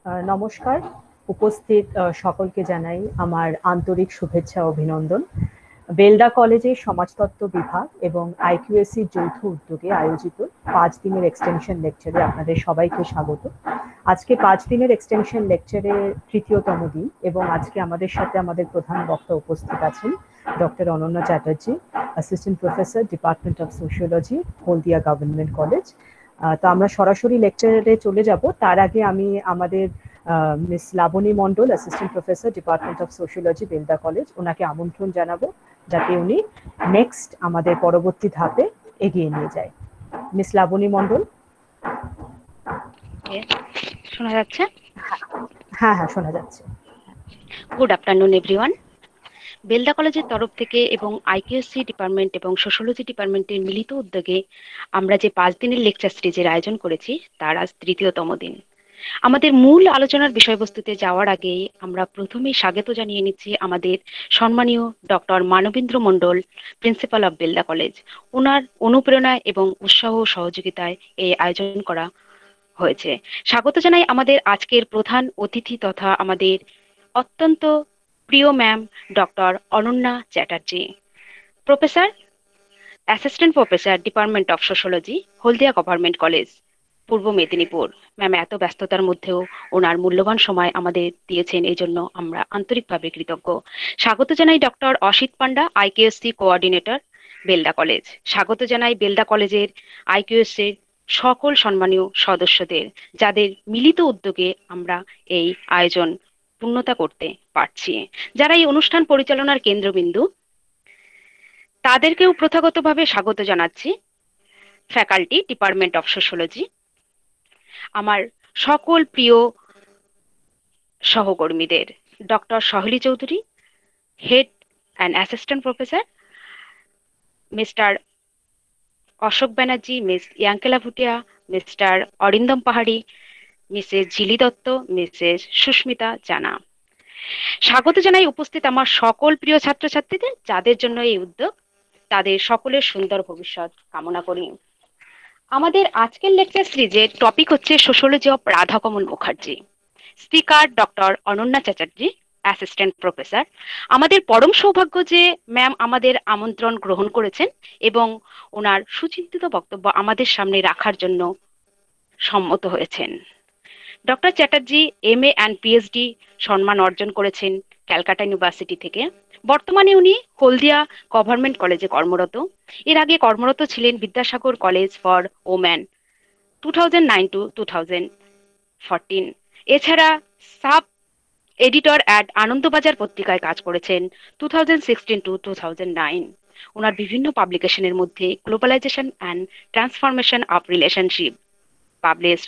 নমস্কার। উপস্থিত সকলকে জানাই আমার আন্তরিক শুভেচ্ছা ও অভিনন্দন। বেলদা কলেজের সমাজতত্ত্ব বিভাগ এবং আইকিউএসসির যৌথ উদ্যোগে আয়োজিত ৫ দিনের এক্সটেনশন লেকচারে আপনাদের সবাইকে স্বাগত। আজকে ৫ দিনের এক্সটেনশন লেকচারের তৃতীয়তম দিন এবং আজকে আমাদের সাথে আমাদের প্রধান বক্তা উপস্থিত আছেন doctor Ananya Chatterjee, assistant professor, department of sociology, Haldia government college. তো আমরা সরাসরি লেকচারে চলে যাব। তার আগে আমি আমাদের miss Labani Mondal, assistant professor, department of sociology, Belda college, ওনাকে আমন্ত্রণ জানাবো যাতে উনি নেক্সট আমাদের পরবর্তী ধাপে এগিয়ে নিয়ে যায়। মিস লাবণী মণ্ডল। শোনা যাচ্ছে? হ্যাঁ হ্যাঁ, শোনা যাচ্ছে। Good afternoon everyone. বেলদা কলেজের তরফ থেকে এবং আইকিউএসসি ডিপার্টমেন্ট এবং সোশ্যোলজি ডিপার্টমেন্টের মিলিত উদ্যোগে আমরা যে ৫ দিনের লেকচার সিরিজের আয়োজন করেছি তার আজ তৃতীয়তম দিন। আমাদের মূল আলোচনার বিষয়বস্তুতে যাওয়ার আগে আমরা প্রথমেই স্বাগত জানিয়ে নিচ্ছি আমাদের সম্মানীয় doctor Manabendra Mondal, principal of Belda college. ওনার অনুপ্রেরণা এবং উৎসাহ সহযোগিতায় এই আয়োজন করা হয়েছে। স্বাগত জানাই আমাদের আজকের প্রধান অতিথি তথা আমাদের অত্যন্ত প্রিয় ma'am doctor Ananya Chatterjee, professor, assistant professor, department of sociology, Haldia government college, Purba Medinipur. Ma'am এত ব্যস্ততার মধ্যেও ওনার মূল্যবান সময় আমাদের দিয়েছেন, এই জন্য আমরা আন্তরিকভাবে কৃতজ্ঞ। স্বাগত জানাই doctor Asit Panda, IQAC coordinator, Belda college. স্বাগত জানাই বেলদা কলেজের আইকিউএসসির সকল সম্মানীয় সদস্যদের, যাদের মিলিত উদ্যোগে আমরা এই আয়োজন পূর্ণতা করতে পারছি। যারা এই অনুষ্ঠান পরিচালনার কেন্দ্রবিন্দু, তাদেরকেও প্রথাগতভাবে স্বাগত জানাচ্ছি। ফ্যাকাল্টি, ডিপার্টমেন্ট অফ সোশ্যোলজি, আমার সকল প্রিয় সহকর্মীদের, doctor Saheli Chowdhury, head and assistant professor, mister Ashok Banerjee, miss Yankela Bhutia, mister Arindam Pahari, Mrs Jhili Dutta, Mrs Susmita Jana. স্বাগত জানাই উপস্থিত আমার সকল প্রিয় ছাত্রছাত্রীদের, যাদের জন্য এই উদ্যোগ, তাদের সকলের সুন্দর ভবিষ্যৎ কামনা করি। আমাদের আজকের লেকচার সিরিজের টপিক হচ্ছে sociology of Radhakamal Mukherjee. Speaker doctor Ananya Chatterjee, assistant professor. আমাদের পরম সৌভাগ্য যে ম্যাম আমাদের আমন্ত্রণ গ্রহণ করেছেন এবং ওনার সুচিন্তিত বক্তব্য আমাদের সামনে রাখার জন্য সম্মত হয়েছেন। Doctor Chatterjee MA and PhD সম্মান অর্জন করেছেন ক্যালকাটা ইউনিভার্সিটি থেকে। বর্তমানে উনি হলদিয়া গভর্নমেন্ট কলেজে কর্মরত। এর আগে কর্মরত ছিলেন Vidyasagar college for woman 2009 to 2014। এছাড়া সাব এডিটর অ্যাট আনন্দবাজার পত্রিকায় কাজ করেছেন 2016 to 2009। ওনার বিভিন্ন পাবলিকেশনের মধ্যে globalization and transformation of relationship, published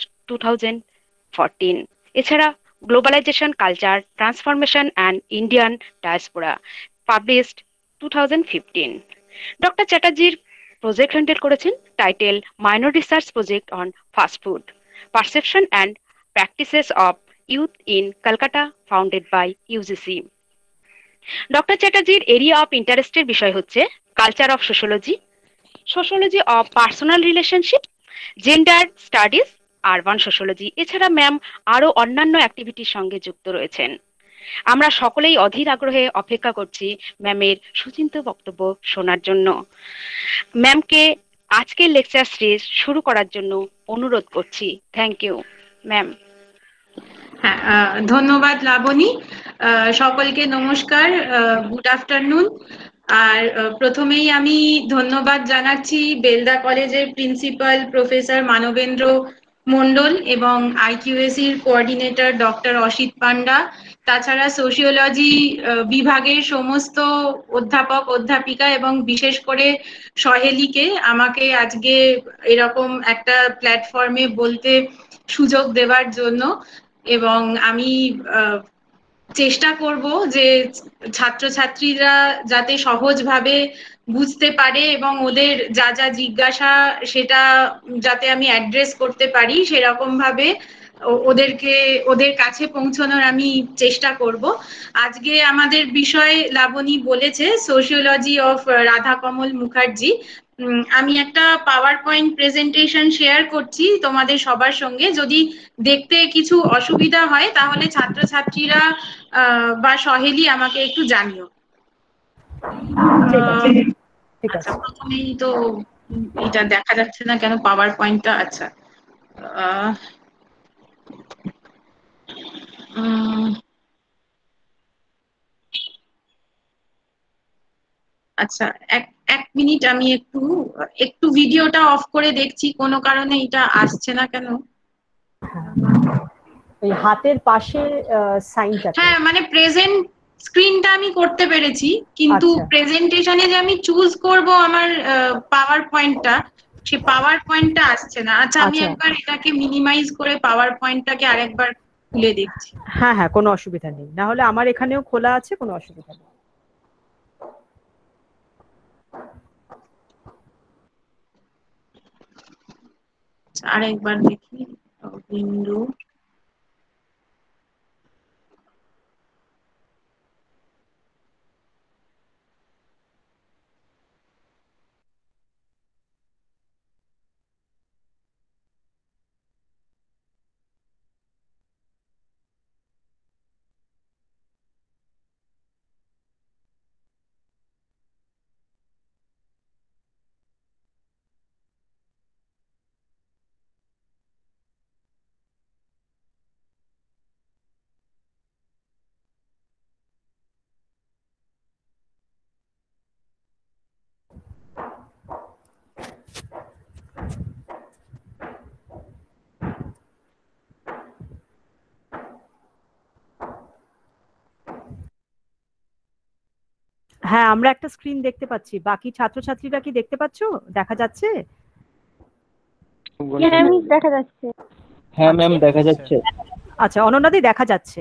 2014। এছাড়া globalization, culture, transformation and Indian diaspora, published 2015। Doctor চ্যাটার্জির প্রজেক্ট হ্যান্ডেল করেছেন title minor research project on fast food, perception and practices of youth in Kolkata, founded by UGC. Doctor চ্যাটার্জির area of ইন্টারেস্টের বিষয় হচ্ছে culture of sociology, sociology of personal relationship, gender studies, urban sociology. এছাড়া ma'am আরো অন্যান্য অ্যাক্টিভিটির সঙ্গে যুক্ত রয়েছেন। আমরা সকলেই অধীর আগ্রহে অপেক্ষা করছি ম্যামের সুচিন্তিত বক্তব্য শোনার জন্য। ম্যামকে আজকের লেকচার সিরিজ শুরু করার জন্য অনুরোধ করছি। Thank you ma'am. হ্যাঁ, ধন্যবাদ লাবণী। সকলকে নমস্কার, গুড আফটারনুন। আর প্রথমেই আমি ধন্যবাদ জানাচ্ছি বেলদা কলেজের প্রিন্সিপাল প্রফেসর মানবেন্দ্র মণ্ডল এবং আইকিউএসির কোঅর্ডিনেটর ডক্টর অসিত পান্ডা, তাছাড়া সোশিওলজি বিভাগের সমস্ত অধ্যাপক অধ্যাপিকা এবং বিশেষ করে সহেলিকে আমাকে আজকে এরকম একটা প্ল্যাটফর্মে বলতে সুযোগ দেওয়ার জন্য। এবং আমি চেষ্টা করব যে ছাত্রছাত্রীরা যাতে সহজভাবে বুঝতে পারে এবং ওদের যা যা জিজ্ঞাসা সেটা যাতে আমি অ্যাড্রেস করতে পারি, সেরকম ভাবে ওদের কাছে পৌঁছানোর আমি চেষ্টা করব। আজকে আমাদের বিষয় লাবণী বলেছে সোশিওলজি অফ রাধাকমল মুখার্জি। আমি একটা পাওয়ার পয়েন্ট প্রেজেন্টেশন শেয়ার করছি তোমাদের সবার সঙ্গে। যদি দেখতে কিছু অসুবিধা হয় তাহলে ছাত্রছাত্রীরা বা সহেলি আমাকে একটু জানিও। ঠিক আছে, ঠিক আচ্ছা, আছে। প্রথমেই তো এটা দেখা যাচ্ছে না কেন, পাওয়ার পয়েন্টটা? আচ্ছা, আহ, উম, আচ্ছা, এক এক মিনিট, আমি একটু একটু ভিডিওটা অফ করে দেখছি কোনো কারণে এটা আসছে না কেন। ওই হাতের পাশে সাইনটাতে। হ্যাঁ, মানে প্রেজেন্ট স্ক্রিনটা আমি করতে পেরেছি, কিন্তু আচ্ছা প্রেজেন্টেশনে যে আমি চুজ করব আমার পাওয়ার পয়েন্টটা, সে পাওয়ার পয়েন্টটা আসছে না। আচ্ছা, আমি আচ্ছা, একবার এটাকে মিনিমাইজ করে পাওয়ার পয়েন্টটাকে আরেকবার খুলে দেখছি। হ্যাঁ হ্যাঁ, কোনো অসুবিধা নেই, না হলে আমার এখানেও খোলা আছে, কোনো অসুবিধা নেই। আচ্ছা, আরেকবার দেখি। বিন্দু। হ্যাঁ, আমরা একটা স্ক্রিন দেখতে পাচ্ছি, বাকি ছাত্রছাত্রীরা কি দেখতে পাচ্ছো? দেখা যাচ্ছে? হ্যাঁ মিস দেখা যাচ্ছে। হ্যাঁ ম্যাম, আচ্ছা দেখা যাচ্ছে। আচ্ছা, অনন্যাদি দেখা যাচ্ছে।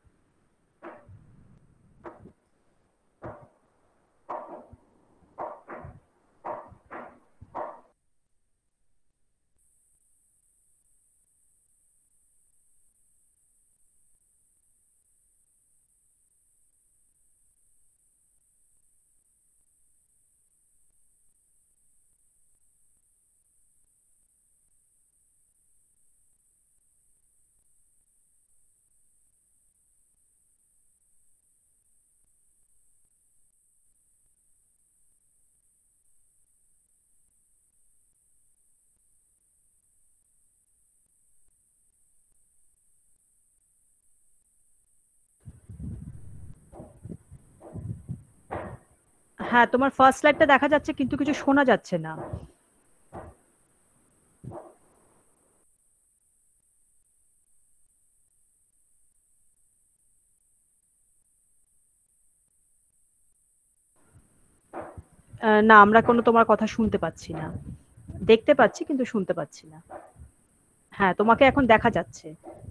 হ্যাঁ, তোমার ফার্স্ট স্লাইডটা দেখা যাচ্ছে, কিন্তু কিছু শোনা যাচ্ছে না। না, আমরা কোনো তোমার কথা শুনতে পাচ্ছি না। দেখতে পাচ্ছি কিন্তু শুনতে পাচ্ছি না। হ্যাঁ, তোমাকে এখন দেখা যাচ্ছে।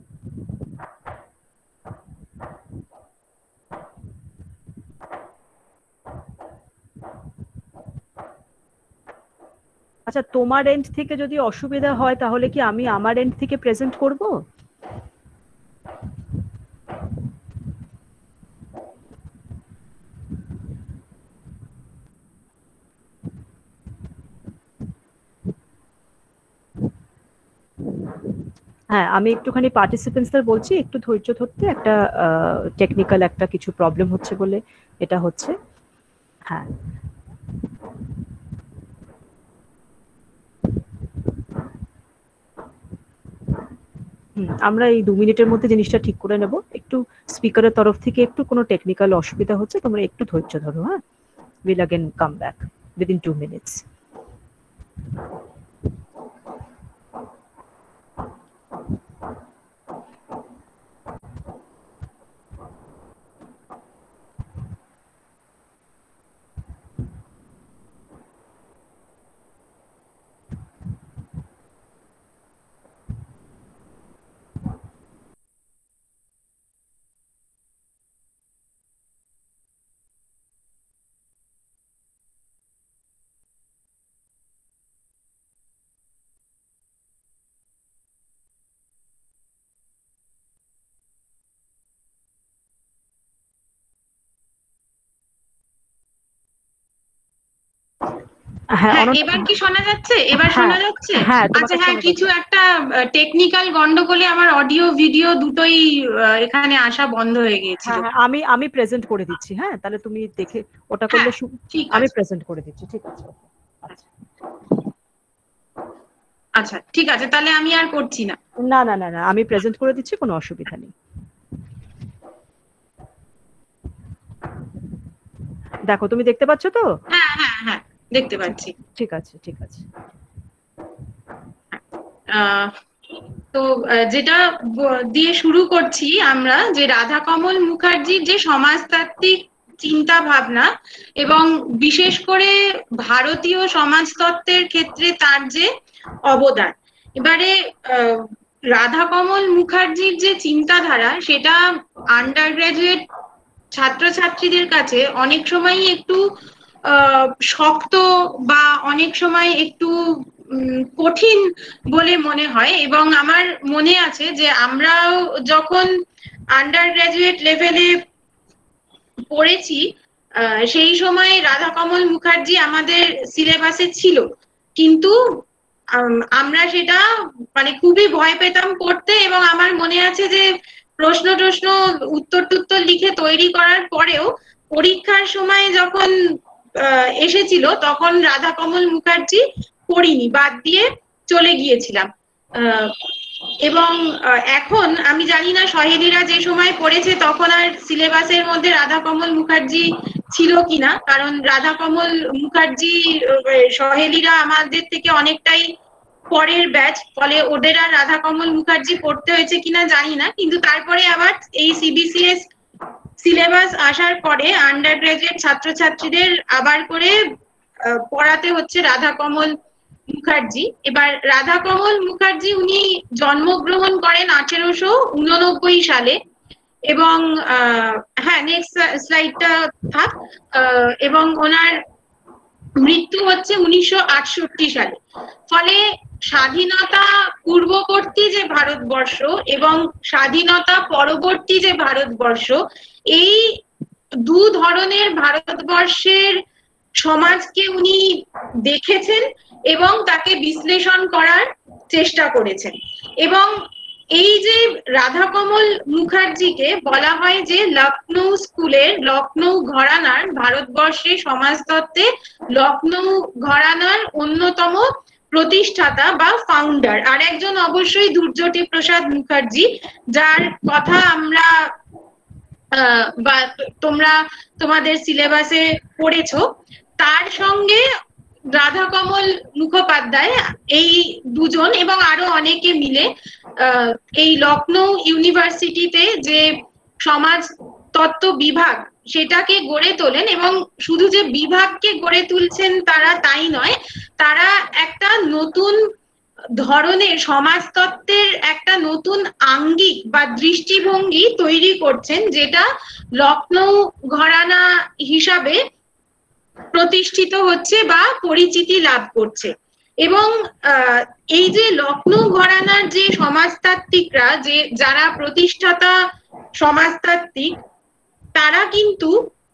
আচ্ছা, তোমার এন্ড থেকে যদি অসুবিধা হয় তাহলে কি আমি আমার এন্ড থেকে প্রেজেন্ট করব? হ্যাঁ, আমি একটুখানি পার্টিসিপেন্টসদের বলছি একটু ধৈর্য ধরতে, একটা টেকনিক্যাল একটা কিছু প্রবলেম হচ্ছে বলে এটা হচ্ছে। হ্যাঁ, আমরা এই 2 মিনিটের মধ্যে জিনিসটা ঠিক করে নেব। একটু স্পিকারের তরফ থেকে একটু কোনো টেকনিক্যাল অসুবিধা হচ্ছে, তোমরা একটু ধৈর্য ধরো। হ্যাঁ, will again come back within 2 minutes. হ্যাঁ হ্যাঁ, অনন্যা, এবার কি শোনা যাচ্ছে? এবার হ্যাঁ শোনা যাচ্ছে? হ্যাঁ আচ্ছা, তোমাকে হ্যাঁ, শোনা কিছু যাচ্ছে। একটা টেকনিক্যাল গন্ডগোলে আমার অডিও ভিডিও দুটোই এখানে আসা বন্ধ হয়ে গিয়েছিল। হ্যাঁ হ্যাঁ, আমি প্রেজেন্ট করে দিচ্ছি। হ্যাঁ, তাহলে তুমি দেখে ওটা করলে হ্যাঁ, ঠিক আমি আছে। প্রেজেন্ট করে দিচ্ছি, ঠিক আছে? আচ্ছা, আচ্ছা, ঠিক আছে, তাহলে আমি আর করছি না। না না না না, আমি প্রেজেন্ট করে দিচ্ছি, কোনো অসুবিধা নেই। দেখো, তুমি দেখতে পাচ্ছ তো? হ্যাঁ, হ্যাঁ, হ্যাঁ, দেখতে পাচ্ছি। ঠিক আছে, ঠিক আছে। আহ, তো যেটা দিয়ে শুরু করছি আমরা, যে রাধাকমল মুখার্জির যে সমাজতাত্ত্বিক চিন্তা ভাবনা এবং বিশেষ করে ভারতীয় সমাজতত্ত্বের ক্ষেত্রে তার যে অবদান। এবারে রাধাকমল মুখার্জির যে চিন্তাধারা, সেটা আন্ডার গ্রাজুয়েট ছাত্রছাত্রীদের কাছে অনেক সময় একটু শক্ত বা অনেক সময় একটু কঠিন বলে মনে হয়। এবং আমার মনে আছে যে আমরাও যখন আন্ডার গ্রাজুয়েট লেভেলে পড়েছি, সেই সময় রাধাকমল মুখার্জি আমাদের সিলেবাসে ছিল, কিন্তু আমরা সেটা মানে খুবই ভয় পেতাম পড়তে। এবং আমার মনে আছে যে প্রশ্ন উত্তর টুত্তর লিখে তৈরি করার পরেও পরীক্ষার সময় যখন এসেছিল, তখন রাধাকমল মুখার্জি পড়িনি, বাদ দিয়ে চলে গিয়েছিলাম। এবং এখন আমি জানি না সহেলিরা যে সময় পড়েছে তখন আর সিলেবাসের মধ্যে রাধাকমল মুখার্জি ছিল কিনা, কারণ রাধাকমল মুখার্জি সহেলিরা আমাদের থেকে অনেকটাই পরের ব্যাচ, ফলে ওদের আর রাধাকমল মুখার্জি পড়তে হয়েছে কিনা জানি না। কিন্তু তারপরে আবার এই সিবিসিএস সিলেবাস আসার পরে আন্ডার গ্রাজুয়েট ছাত্রছাত্রীদের আবার করে পড়াতে হচ্ছে রাধাকমল মুখার্জি। এবার রাধাকমল মুখার্জি উনি জন্মগ্রহণ করেন 1889 সালে, এবং হ্যাঁ, নেক্সট স্লাইডটা থাক। এবং ওনার মৃত্যু হচ্ছে 1968 সালে। ফলে স্বাধীনতা পূর্ববর্তী যে ভারতবর্ষ এবং স্বাধীনতা পরবর্তী যে ভারতবর্ষ, এই দু ধরনের ভারতবর্ষের সমাজকে উনি দেখেছেন এবং তাকে বিশ্লেষণ করার চেষ্টা করেছেন। এবং এই যে রাধাকমল মুখার্জিকে বলা হয় যে লখনৌ স্কুলের, লখনৌ ঘরানার, ভারতবর্ষে সমাজতত্ত্বে লখনৌ ঘরানার অন্যতম প্রতিষ্ঠাতা বা ফাউন্ডার। আর একজন অবশ্যই দুর্জটি প্রসাদ মুখার্জি, যার কথা আমরা বা তোমরা তোমাদের সিলেবাসে পড়েছো। তার সঙ্গে রাধাকমল মুখোপাধ্যায়, এই দুজন এবং আরো অনেকে মিলে এই লখনৌ ইউনিভার্সিটিতে যে সমাজ তত্ত্ব বিভাগ, সেটাকে গড়ে তোলেন। এবং শুধু যে বিভাগকে গড়ে তুলছেন তারা তাই নয়, তারা একটা নতুন ধরনের সমাজতত্ত্বের একটা নতুন আঙ্গিক বা দৃষ্টিভঙ্গি তৈরি করছেন, যেটা লখনৌ ঘরানা হিসাবে প্রতিষ্ঠিত হচ্ছে বা পরিচিতি লাভ করছে। এবং এই যে লখনৌ ঘরানার যে সমাজতাত্ত্বিকরা, যে যারা প্রতিষ্ঠাতা সমাজতাত্ত্বিক, তারা কিন্তু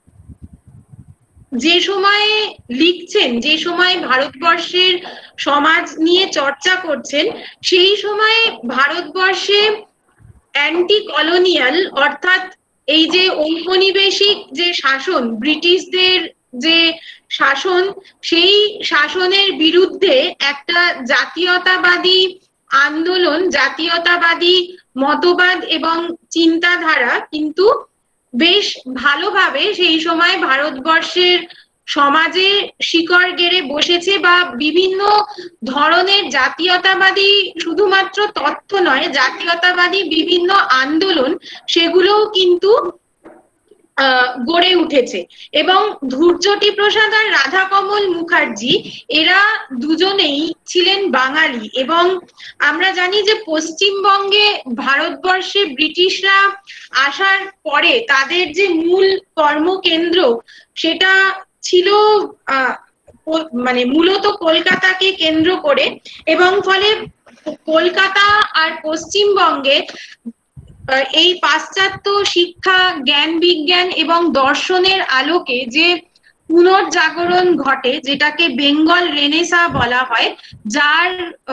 যে সময়ে লিখছেন, যে সময় ভারতবর্ষের সমাজ নিয়ে চর্চা করছেন, সেই সময়ে ভারতবর্ষে অ্যান্টি কলোনিয়াল, অর্থাৎ এই যে ঔপনিবেশিক যে শাসন, ব্রিটিশদের যে শাসন, সেই শাসনের বিরুদ্ধে একটা জাতীয়তাবাদী আন্দোলন, জাতীয়তাবাদী মতবাদ এবং চিন্তাধারা কিন্তু বেশ ভালোভাবে সেই সময় ভারতবর্ষের সমাজে শিকড় গেড়ে বসেছে। বা বিভিন্ন ধরনের জাতীয়তাবাদী, শুধুমাত্র তথ্য নয়, জাতীয়তাবাদী বিভিন্ন আন্দোলন, সেগুলোও কিন্তু গড়ে উঠেছে। এবং ধূর্যটি প্রসাদ আর রাধাকমল মুখার্জি, এরা দুজনেই ছিলেন বাঙালি। এবং আমরা জানি যে পশ্চিমবঙ্গে ভারতবর্ষে ব্রিটিশরা আসার পরে তাদের যে মূল কর্মকেন্দ্র, সেটা ছিল মানে মূলত কলকাতাকে কেন্দ্র করে। এবং ফলে কলকাতা আর পশ্চিমবঙ্গে এই পাশ্চাত্য শিক্ষা, জ্ঞান বিজ্ঞান এবং দর্শনের আলোকে যে পুনর্জাগরণ ঘটে, যেটাকে বেঙ্গল রেনেসা বলা হয়, যার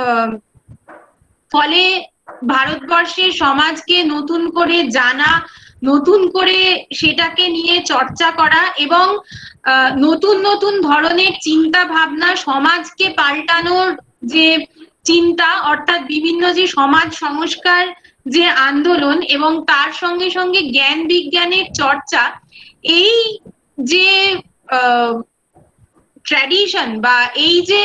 ফলে ভারতবর্ষের সমাজকে নতুন করে জানা, নতুন করে সেটাকে নিয়ে চর্চা করা এবং নতুন নতুন ধরনের চিন্তা ভাবনা, সমাজকে পাল্টানোর যে চিন্তা, অর্থাৎ বিভিন্ন যে সমাজ সংস্কার যে আন্দোলন এবং তার সঙ্গে সঙ্গে জ্ঞান বিজ্ঞানের চর্চা, এই যে ট্র্যাডিশন বা এই যে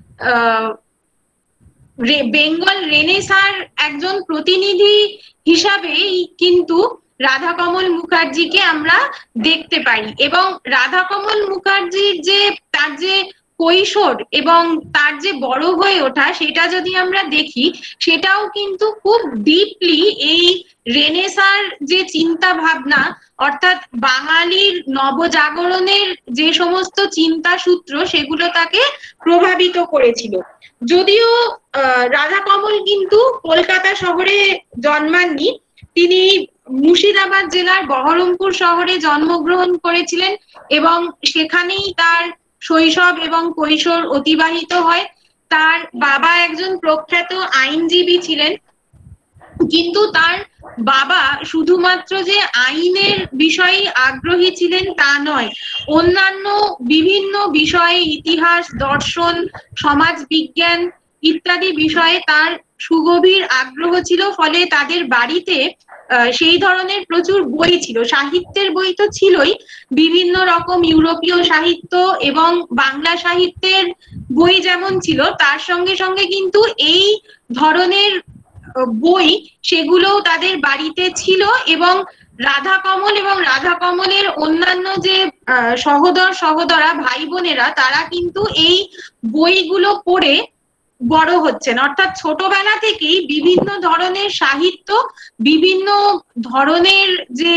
বেঙ্গল রেনেসার একজন প্রতিনিধি হিসাবেই কিন্তু রাধাকমল মুখার্জিকে আমরা দেখতে পাই। এবং রাধাকমল মুখার্জির যে তার যে কৈশোর এবং তার যে বড় হয়ে ওঠা, সেটা যদি আমরা দেখি, সেটাও কিন্তু খুব ডিপলি এই রেনেসার যে চিন্তা ভাবনা, অর্থাৎ বাঙালির নবজাগরণের যে সমস্ত চিন্তা সূত্র, সেগুলো তাকে প্রভাবিত করেছিল। যদিও রাধাকমল কিন্তু কলকাতা শহরে জন্মাননি, তিনি মুর্শিদাবাদ জেলার বহরমপুর শহরে জন্মগ্রহণ করেছিলেন এবং সেখানেই তার শৈশব এবং কৈশোর অতিবাহিত হয়। তার বাবা একজন প্রখ্যাত আইনজীবী ছিলেন, কিন্তু তার বাবা শুধুমাত্র যে আইনের বিষয়ে আগ্রহী ছিলেন তা নয়, অন্যান্য বিভিন্ন বিষয়ে, ইতিহাস, দর্শন, সমাজ বিজ্ঞান ইত্যাদি বিষয়ে তার সুগভীর আগ্রহ ছিল। ফলে তাদের বাড়িতে সেই ধরনের প্রচুর বই ছিল, সাহিত্যের বই তো ছিলই, বিভিন্ন রকম ইউরোপীয় সাহিত্য এবং বাংলা সাহিত্যের বই যেমন ছিল, তার সঙ্গে সঙ্গে কিন্তু এই ধরনের বই সেগুলো তাদের বাড়িতে ছিল। এবং রাধাকমল এবং রাধাকমলের অন্যান্য যে সহোদরা, ভাই বোনেরা, তারা কিন্তু এই বইগুলো পড়ে বড় হচ্ছেন, অর্থাৎ ছোটবেলা থেকেই বিভিন্ন ধরনের সাহিত্য, বিভিন্ন ধরনের যে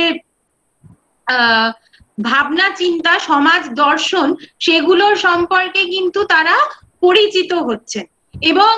ভাবনা চিন্তা, সমাজ দর্শন, সেগুলোর সম্পর্কে কিন্তু তারা পরিচিত হচ্ছেন। এবং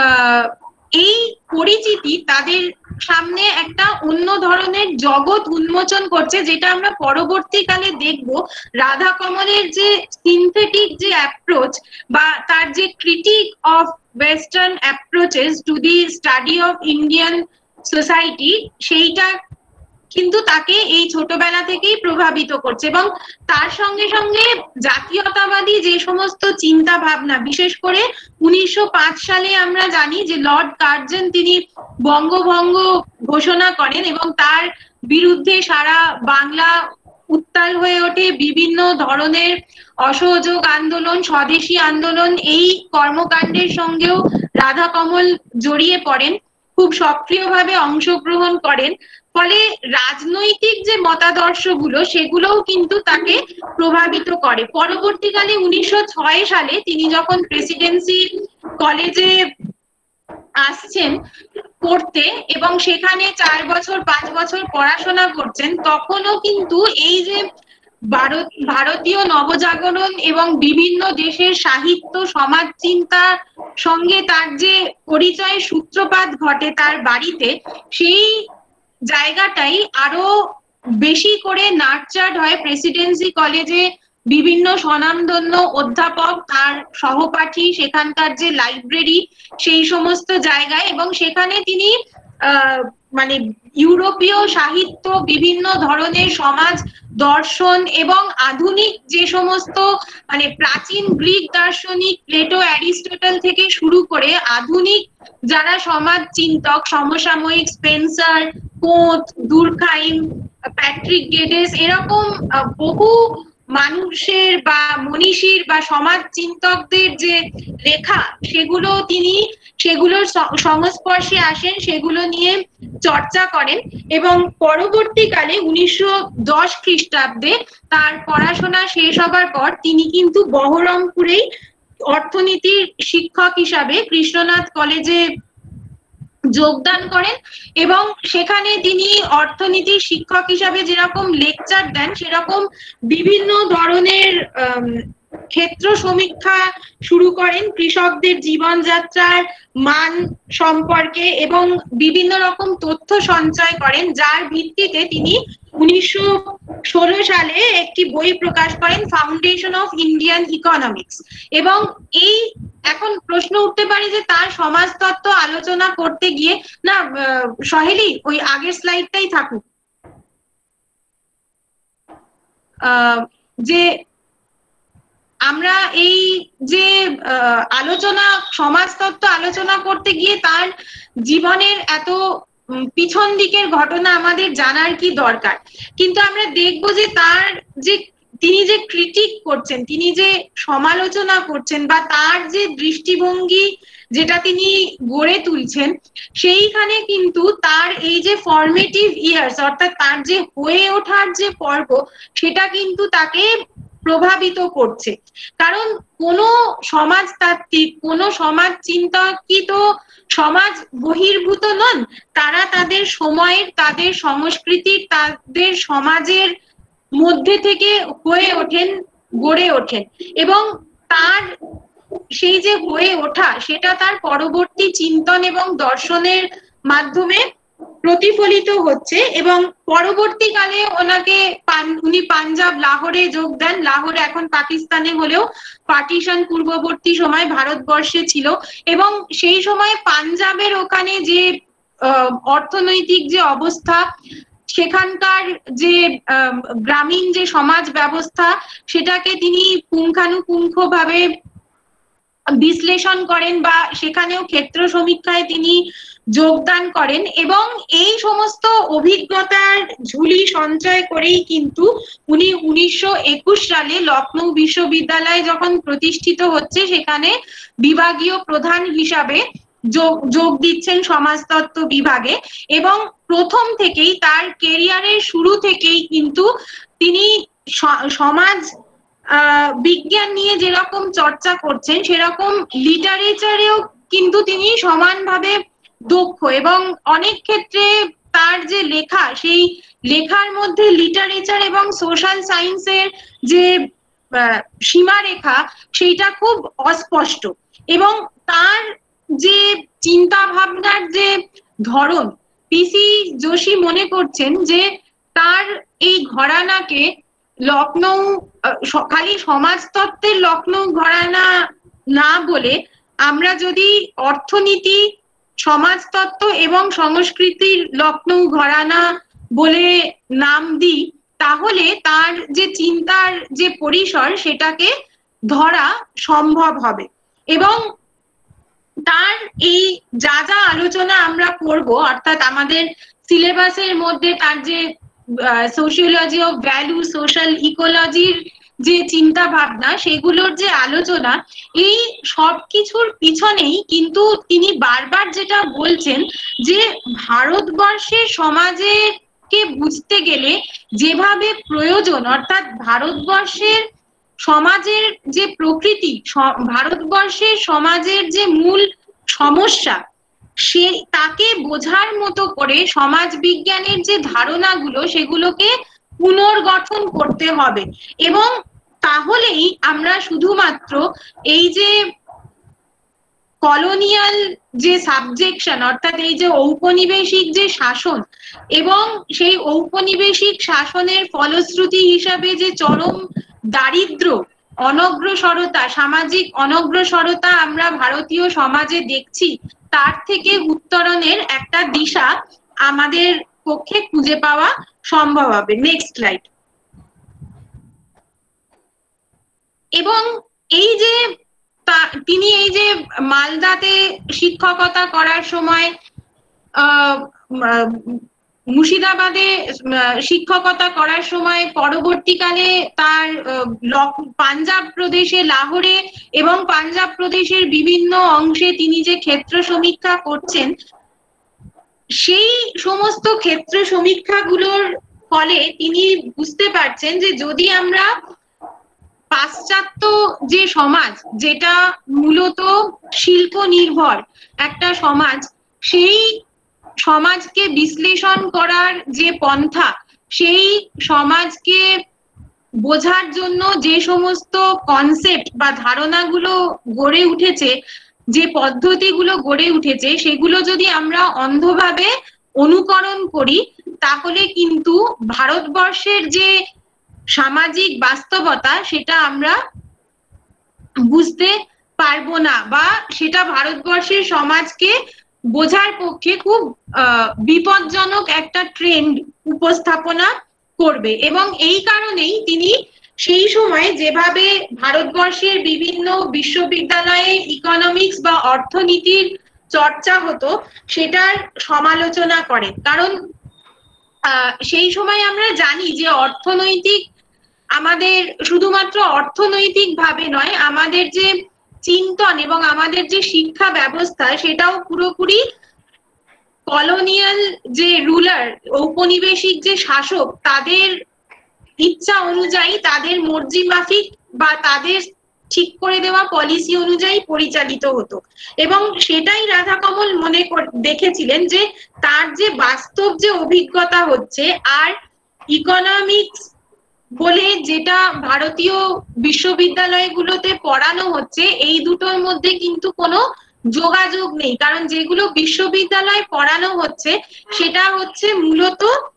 এই পরিচিতি তাদের সামনে একটা অন্য ধরনের জগৎ উন্মোচন করছে, যেটা আমরা পরবর্তীকালে দেখব। রাধাকমলের যে সিনথেটিক যে অ্যাপ্রোচ বা তার যে critique of western approaches to the study of Indian society, সেইটা কিন্তু তাকে এই ছোটবেলা থেকেই প্রভাবিত করছে। এবং তার সঙ্গে সঙ্গে জাতীয়তাবাদী যে সমস্ত চিন্তা ভাবনা, বিশেষ করে 1905 সালে আমরা জানি যে লর্ড কার্জন তিনি বঙ্গভঙ্গ ঘোষণা করেন এবং তার বিরুদ্ধে সারা বাংলা উত্তাল হয়ে ওঠে। বিভিন্ন ধরনের অসহযোগ আন্দোলন, স্বদেশী আন্দোলন, এই কর্মকাণ্ডের সঙ্গেও রাধাকমল জড়িয়ে পড়েন, খুব সক্রিয়ভাবে অংশগ্রহণ করেন। ফলে রাজনৈতিক যে মতাদর্শগুলো, সেগুলোও কিন্তু তাকে প্রভাবিত করে। পরবর্তীকালে 1906 সালে তিনি যখন প্রেসিডেন্সি কলেজে আসছেন পড়তে এবং সেখানে 4 বছর 5 বছর পড়াশোনা করছেন, তখনও কিন্তু এই যে ভারতীয় নবজাগরণ এবং বিভিন্ন দেশের সাহিত্য, সমাজ চিন্তার সঙ্গে তার যে পরিচয় সূত্রপাত ঘটে তার বাড়িতে, সেই জায়গাটাই আরো বেশি করে নার্চার্ড হয় প্রেসিডেন্সি কলেজে বিভিন্ন স্বনামধন্য অধ্যাপক, তার সহপাঠী, সেখানকার যে লাইব্রেরি, সেই সমস্ত জায়গায়। এবং সেখানে তিনি মানে ইউরোপীয় সাহিত্য, বিভিন্ন ধরনের সমাজ দর্শন এবং আধুনিক যে সমস্ত মানে প্রাচীন গ্রিক দার্শনিক প্লেটো, অ্যারিস্টটল থেকে শুরু করে আধুনিক যারা সমাজ চিন্তক, সমসাময়িক স্পেন্সার, কোঁত, দুর্খাইম, প্যাট্রিক গেডেস, এরকম বহু মানুষের বা মনীষীর বা সমাজ চিন্তকদের যে লেখা, সেগুলো তিনি সেগুলোর সংস্পর্শে আসেন, সেগুলো নিয়ে চর্চা করেন। এবং পরবর্তীকালে 1910 খ্রিস্টাব্দে তার পড়াশোনা শেষ হবার পর তিনি কিন্তু বহরমপুরেই অর্থনীতির শিক্ষক হিসাবে কৃষ্ণনাথ কলেজে যোগদান করেন এবং সেখানে তিনি অর্থনীতির শিক্ষক হিসাবে যেরকম লেকচার দেন, সেরকম বিভিন্ন ধরনের ক্ষেত্র সমীক্ষা শুরু করেন কৃষকদের জীবনযাত্রার মান সম্পর্কে এবং বিভিন্ন রকম তথ্য সঞ্চয় করেন, যার ভিত্তিতে তিনি 1916 সালে একটি বই প্রকাশ করেন, ফাউন্ডেশন অফ ইন্ডিয়ান ইকোনমিক্স। এবং এই এখন প্রশ্ন উঠতে পারে যে তার সমাজতত্ত্ব আলোচনা করতে গিয়ে, না সহেলি ওই আগের স্লাইডটাই থাকুক, যে আমরা এই যে আলোচনা সমাজতত্ত্ব আলোচনা করতে গিয়ে তার জীবনের এত পিছন দিকের ঘটনা আমাদের জানার কি দরকার, কিন্তু আমরা দেখবো যে তার যে তিনি যে ক্রিটিক করছেন, তিনি যে সমালোচনা করছেন, বা তার যে দৃষ্টিভঙ্গি যেটা তিনি গড়ে তুলছেন, সেইখানে কিন্তু তার এই যে ফরমেটিভ ইয়ার্স অর্থাৎ তার যে হয়ে ওঠার যে পর্ব, সেটা কিন্তু তাকে প্রভাবিত করছে। কারণ কোনো সমাজতাত্ত্বিক, কোনো সমাজ চিন্তকই তো সমাজ বহির্ভূত নন, তারা তাদের সময়ের, তাদের সংস্কৃতির, তাদের সমাজের মধ্যে থেকে হয়ে ওঠেন, গড়ে ওঠেন, এবং তার সেই যে হয়ে ওঠা সেটা তার পরবর্তী চিন্তন এবং দর্শনের মাধ্যমে প্রতিফলিত হচ্ছে। এবং পরবর্তীকালে ওনাকে উনি পাঞ্জাব, লাহোরে যোগ দেন। লাহোর এখন পাকিস্তানে হলেও পার্টিশন পূর্ববর্তী সময় ভারতবর্ষে ছিল, এবং সেই সময় পাঞ্জাবের ওখানে যে অর্থনৈতিক যে অবস্থা, সেখানকার যে গ্রামীণ যে সমাজ ব্যবস্থা, সেটাকে তিনি পুঙ্খানুপুঙ্খভাবে বিশ্লেষণ করেন, বা সেখানেও ক্ষেত্র সমীক্ষায় তিনি যোগদান করেন। এবং এই সমস্ত অভিজ্ঞতার ঝুলি সঞ্চয় করেই কিন্তু উনি 1921 সালে লখনৌ বিশ্ববিদ্যালয় যখন প্রতিষ্ঠিত হচ্ছে, সেখানে বিভাগীয় প্রধান হিসাবে যোগ দিচ্ছেন সমাজতত্ত্ব বিভাগে। এবং প্রথম থেকেই তার কেরিয়ারের শুরু থেকেই কিন্তু তিনি সমাজ বিজ্ঞান নিয়ে যেরকম চর্চা করছেন, সেরকম লিটারেচারেও কিন্তু তিনি সমানভাবে দক্ষ। এবং অনেক ক্ষেত্রে তার যে লেখা, সেই লেখার মধ্যে লিটারেচার এবং সোশ্যাল সায়েন্সের যে সীমারেখা, সেইটা খুব অস্পষ্ট। এবং তার যে চিন্তা ভাবনার যে ধরন, পিসি যোশী মনে করছেন যে তার এই ঘরানাকে লখনৌ খালি সমাজতত্ত্বের লখনৌ ঘরানা না বলে আমরা যদি অর্থনীতি, সমাজতত্ত্ব এবং সংস্কৃতির লখনৌ ঘরানা বলে নাম দিই, তাহলে তার যে চিন্তার যে পরিসর, সেটাকে ধরা সম্ভব হবে। এবং তার এই যা যা আলোচনা আমরা করব, অর্থাৎ আমাদের সিলেবাসের মধ্যে তার যে সোশিওলজি অফ ভ্যালু, সোশ্যাল ইকোলজির যে চিন্তা ভাবনা, সেগুলোর যে আলোচনা, এই সব কিছুর পিছনেই কিন্তু তিনি বারবার যেটা বলছেন যে ভারতবর্ষের সমাজকে বুঝতে গেলে যেভাবে প্রয়োজন, অর্থাৎ ভারতবর্ষের সমাজের যে প্রকৃতি, ভারতবর্ষের সমাজের যে মূল সমস্যা, সে তাকে বোঝার মতো করে সমাজ বিজ্ঞানের যে ধারণাগুলো, সেগুলোকে পুনর্গঠন করতে হবে। এবং তাহলেই আমরা শুধুমাত্র এই যে কলোনিয়াল যে সাবজেকশন, অর্থাৎ এই যে ঔপনিবেশিক যে শাসন, এবং সেই ঔপনিবেশিক শাসনের ফলশ্রুতি হিসাবে যে চরম দারিদ্র্য, অনগ্রসরতা, সামাজিক অনগ্রসরতা আমরা ভারতীয় সমাজে দেখছি, তার থেকে উত্তরণের একটা দিশা আমাদের পক্ষে খুঁজে পাওয়া সম্ভব হবে। Next slide. এবং এই যে তিনি এই যে মালদাতে শিক্ষকতা করার সময়, মুর্শিদাবাদে শিক্ষকতা করার সময়, পরবর্তীকালে তার পাঞ্জাব প্রদেশে লাহোরে এবং পাঞ্জাব প্রদেশের বিভিন্ন অংশে তিনি যে ক্ষেত্র সমীক্ষা করছেন, সেই সমস্ত ক্ষেত্র সমীক্ষাগুলোর ফলে তিনি বুঝতে পারছেন যে যদি আমরা পাশ্চাত্য যে সমাজ, যেটা মূলত শিল্প নির্ভর একটা সমাজ, সেই সমাজকে বিশ্লেষণ করার যে পন্থা, সেই সমাজকে বোঝার জন্য যে সমস্ত কনসেপ্ট বা ধারণাগুলো গড়ে উঠেছে, যে পদ্ধতিগুলো গড়ে উঠেছে, সেগুলো যদি আমরা অন্ধভাবে অনুকরণ করি, তাহলে কিন্তু ভারতবর্ষের যে সামাজিক বাস্তবতা সেটা আমরা বুঝতে পারবো না, বা সেটা ভারতবর্ষের সমাজকে বোঝার পক্ষে খুব বিপজ্জনক একটা ট্রেন্ড উপস্থাপনা করবে। এবং এই কারণেই তিনি সেই সময় যেভাবে ভারতবর্ষের বিভিন্ন বিশ্ববিদ্যালয়ে ইকোনমিক্স বা অর্থনীতির চর্চা হতো সেটার সমালোচনা করেন। কারণ সেই সময় আমরা জানি যে অর্থনৈতিক, আমাদের শুধুমাত্র অর্থনৈতিক ভাবে নয়, আমাদের যে চিন্তন এবং আমাদের যে শিক্ষা ব্যবস্থা সেটাও পুরোপুরি কলোনিয়াল যে রুলার, ঔপনিবেশিক যে শাসক, তাদের ইচ্ছা অনুযায়ী, তাদের মর্জি মাফিক বা তাদের ঠিক করে দেওয়া পলিসি অনুযায়ী পরিচালিত হতো। এবং সেটাই রাধাকমল দেখেছিলেন যে তার যে বাস্তব যে অভিজ্ঞতা হচ্ছে আর ইকোনমিক্স বলে যেটা ভারতীয় বিশ্ববিদ্যালয়গুলোতে পড়ানো হচ্ছে, এই দুটোর মধ্যে কিন্তু কোনো যোগাযোগ নেই। কারণ যেগুলো বিশ্ববিদ্যালয়ে পড়ানো হচ্ছে সেটা হচ্ছে মূলত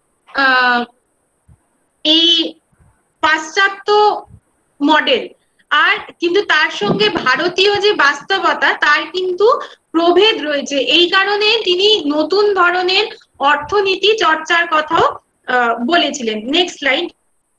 এই পাশ্চাত্য মডেল, আর কিন্তু তার সঙ্গে ভারতীয় যে বাস্তবতা তার কিন্তু প্রভেদ রয়েছে। এই কারণে তিনি নতুন ধরনের অর্থনীতি চর্চার কথাও বলেছিলেন। Next slide.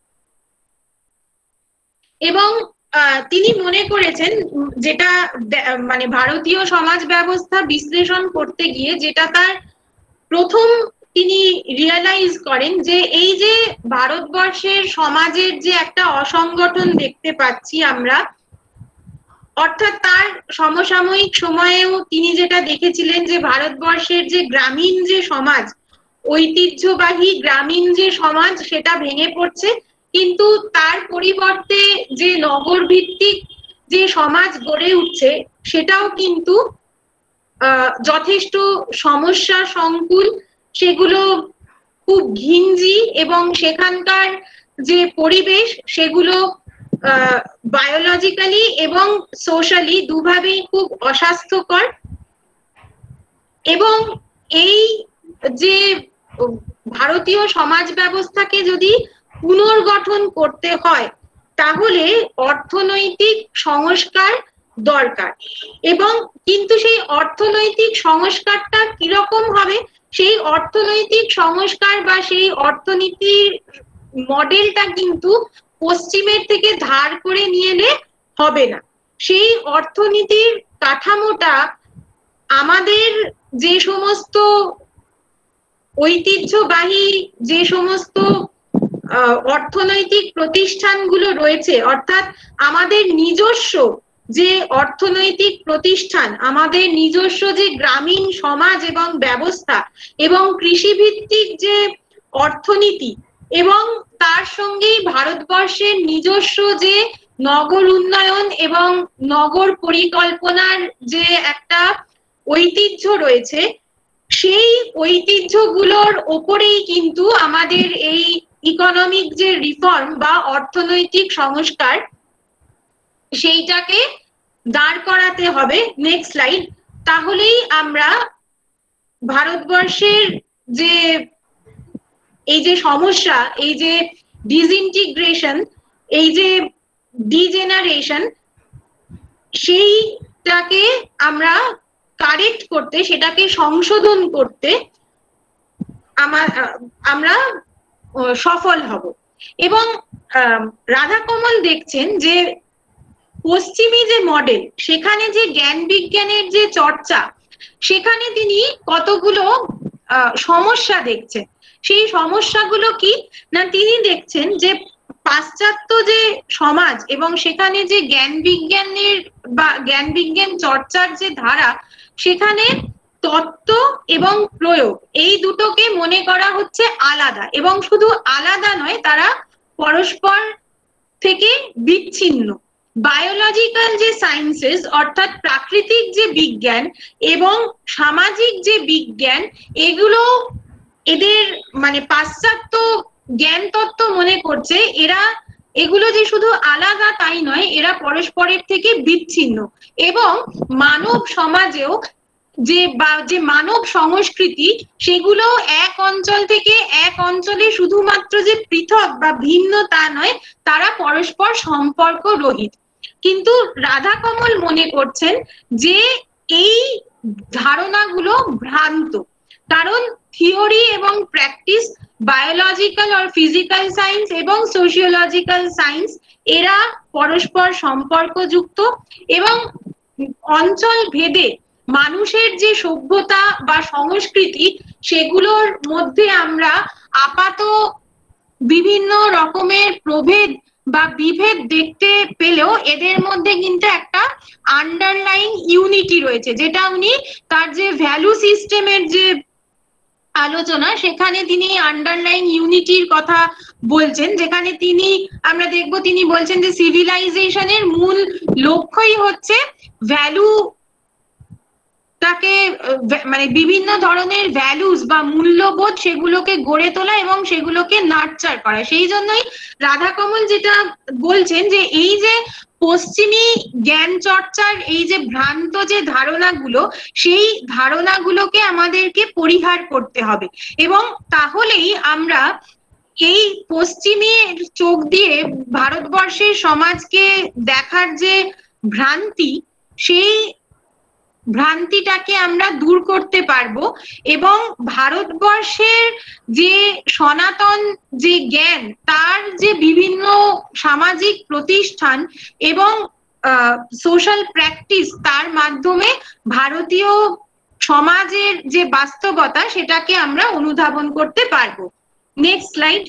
এবং তিনি মনে করেছেন, যেটা মানে ভারতীয় সমাজ ব্যবস্থা বিশ্লেষণ করতে গিয়ে যেটা তার প্রথম তিনি রিয়ালাইজ করেন, যে এই যে ভারতবর্ষের সমাজের যে একটা অসংগঠন দেখতে পাচ্ছি আমরা, অর্থাৎ তার সমসাময়িক সময়েও তিনি যেটা দেখেছিলেন যে ভারতবর্ষের যে গ্রামীণ যে সমাজ, ঐতিহ্যবাহী গ্রামীণ যে সমাজ সেটা ভেঙে পড়ছে, কিন্তু তার পরিবর্তে যে নগর ভিত্তিক যে সমাজ গড়ে উঠছে সেটাও কিন্তু যথেষ্ট সমস্যা সংকুল, সেগুলো খুব ঘিঞ্জি, এবং সেখানকার যে পরিবেশ সেগুলো বায়োলজিক্যালি এবং সোশ্যালি দুভাবেই খুব অস্বাস্থ্যকর। এবং এই যে ভারতীয় সমাজ ব্যবস্থাকে যদি পুনর্গঠন করতে হয় তাহলে অর্থনৈতিক সংস্কার দরকার। এবং কিন্তু সেই অর্থনৈতিক সংস্কারটা কিরকম হবে, সেই অর্থনৈতিক সংস্কার বা সেই অর্থনীতির মডেলটা কিন্তু পশ্চিমের থেকে ধার করে নিয়ে এলে হবে না। সেই অর্থনীতির কাঠামোটা আমাদের যে সমস্ত ঐতিহ্যবাহী যে সমস্ত অর্থনৈতিক প্রতিষ্ঠানগুলো রয়েছে, অর্থাৎ আমাদের নিজস্ব যে অর্থনৈতিক প্রতিষ্ঠান, আমাদের নিজস্ব যে গ্রামীণ সমাজ এবং ব্যবস্থা এবং কৃষিভিত্তিক যে অর্থনীতি, এবং তার সঙ্গেই ভারতবর্ষের নিজস্ব যে নগর উন্নয়ন এবং নগর পরিকল্পনার যে একটা ঐতিহ্য রয়েছে, সেই ঐতিহ্যগুলোর ওপরেই কিন্তু আমাদের এই ইকোনমিক যে রিফর্ম বা অর্থনৈতিক সংস্কার সেইটাকে দাঁড় করাতে হবে। Next slide. তাহলেই আমরা ভারতবর্ষের যে এই যে সমস্যা, এই যে ডিসইন্টিগ্রেশন, এই যে ডিজেনারেশন, সেইটাকে আমরা কারেক্ট করতে, সেটাকে সংশোধন করতে আমরা সফল হব। এবং রাধাকমল দেখছেন যে পশ্চিমী যে মডেল, সেখানে যে জ্ঞান বিজ্ঞানের যে চর্চা, সেখানে তিনি কতগুলো সমস্যা দেখছেন। সেই সমস্যাগুলো কি না, তিনি দেখছেন যে পাশ্চাত্য যে সমাজ এবং সেখানে যে জ্ঞান বিজ্ঞানের বা জ্ঞান বিজ্ঞান চর্চার যে ধারা, সেখানে তত্ত্ব এবং প্রয়োগ এই দুটোকে মনে করা হচ্ছে আলাদা, এবং শুধু আলাদা নয়, তারা পরস্পর থেকে বিচ্ছিন্ন। বায়োলজিক্যাল যে সায়েন্সেস, অর্থাৎ প্রাকৃতিক যে বিজ্ঞান এবং সামাজিক যে বিজ্ঞান, এগুলো এদের মানে পাশ্চাত্য জ্ঞান তত্ত্ব মনে করছে এরা এগুলো যে শুধু আলাদা তাই নয়, এরা পরস্পরের থেকে বিচ্ছিন্ন। এবং মানব সমাজেও যে মানব সংস্কৃতি, সেগুলো এক অঞ্চল থেকে এক অঞ্চলে শুধুমাত্র যে পৃথক বা ভিন্ন তা নয়, তারা পরস্পর সম্পর্ক রহিত। কিন্তু রাধাকমল মনে করছেন যে এই ধারণাগুলো ভ্রান্ত, কারণ থিওরি এবং প্র্যাকটিস, বায়োলজিক্যাল আর ফিজিক্যাল সায়েন্স এবং সোশিওলজিক্যাল সায়েন্স, এরা পরস্পর সম্পর্কযুক্ত। এবং অঞ্চল ভেদে মানুষের যে সভ্যতা বা সংস্কৃতি, সেগুলোর মধ্যে আমরা আপাত বিভিন্ন রকমের প্রভেদ বা বিভেদ দেখতে পেলেও এদের মধ্যে কিন্তু একটা আন্ডারলাইন ইউনিটি রয়েছে, যেটা উনি তার যে ভ্যালু সিস্টেমের যে আলোচনা, সেখানে তিনি আন্ডারলাইন ইউনিটির কথা বলছেন, যেখানে আমরা দেখব তিনি বলছেন যে সিভিলাইজেশনের মূল লক্ষ্যই হচ্ছে ভ্যালু তাকে, মানে বিভিন্ন ধরনের ভ্যালুস বা মূল্যবোধ সেগুলোকে গড়ে তোলা এবং সেগুলোকে নার্চার করা। সেই জন্যই রাধাকমল যেটা বলছেন যে এই যে পশ্চিমী জ্ঞান চর্চার এই যে ভ্রান্ত যে ধারণাগুলো, সেই ধারণাগুলোকে আমাদেরকে পরিহার করতে হবে। এবং তাহলেই আমরা এই পশ্চিমী চোখ দিয়ে ভারতবর্ষের সমাজকে দেখার যে ভ্রান্তি, সেই ভ্রান্তিটাকে আমরা দূর করতে পারবো। এবং ভারতবর্ষের যে সনাতন যে জ্ঞান, তার যে বিভিন্ন সামাজিক প্রতিষ্ঠান এবং সোশ্যাল প্র্যাকটিস, তার মাধ্যমে ভারতীয় সমাজের যে বাস্তবতা, সেটাকে আমরা অনুধাবন করতে পারবো। Next slide.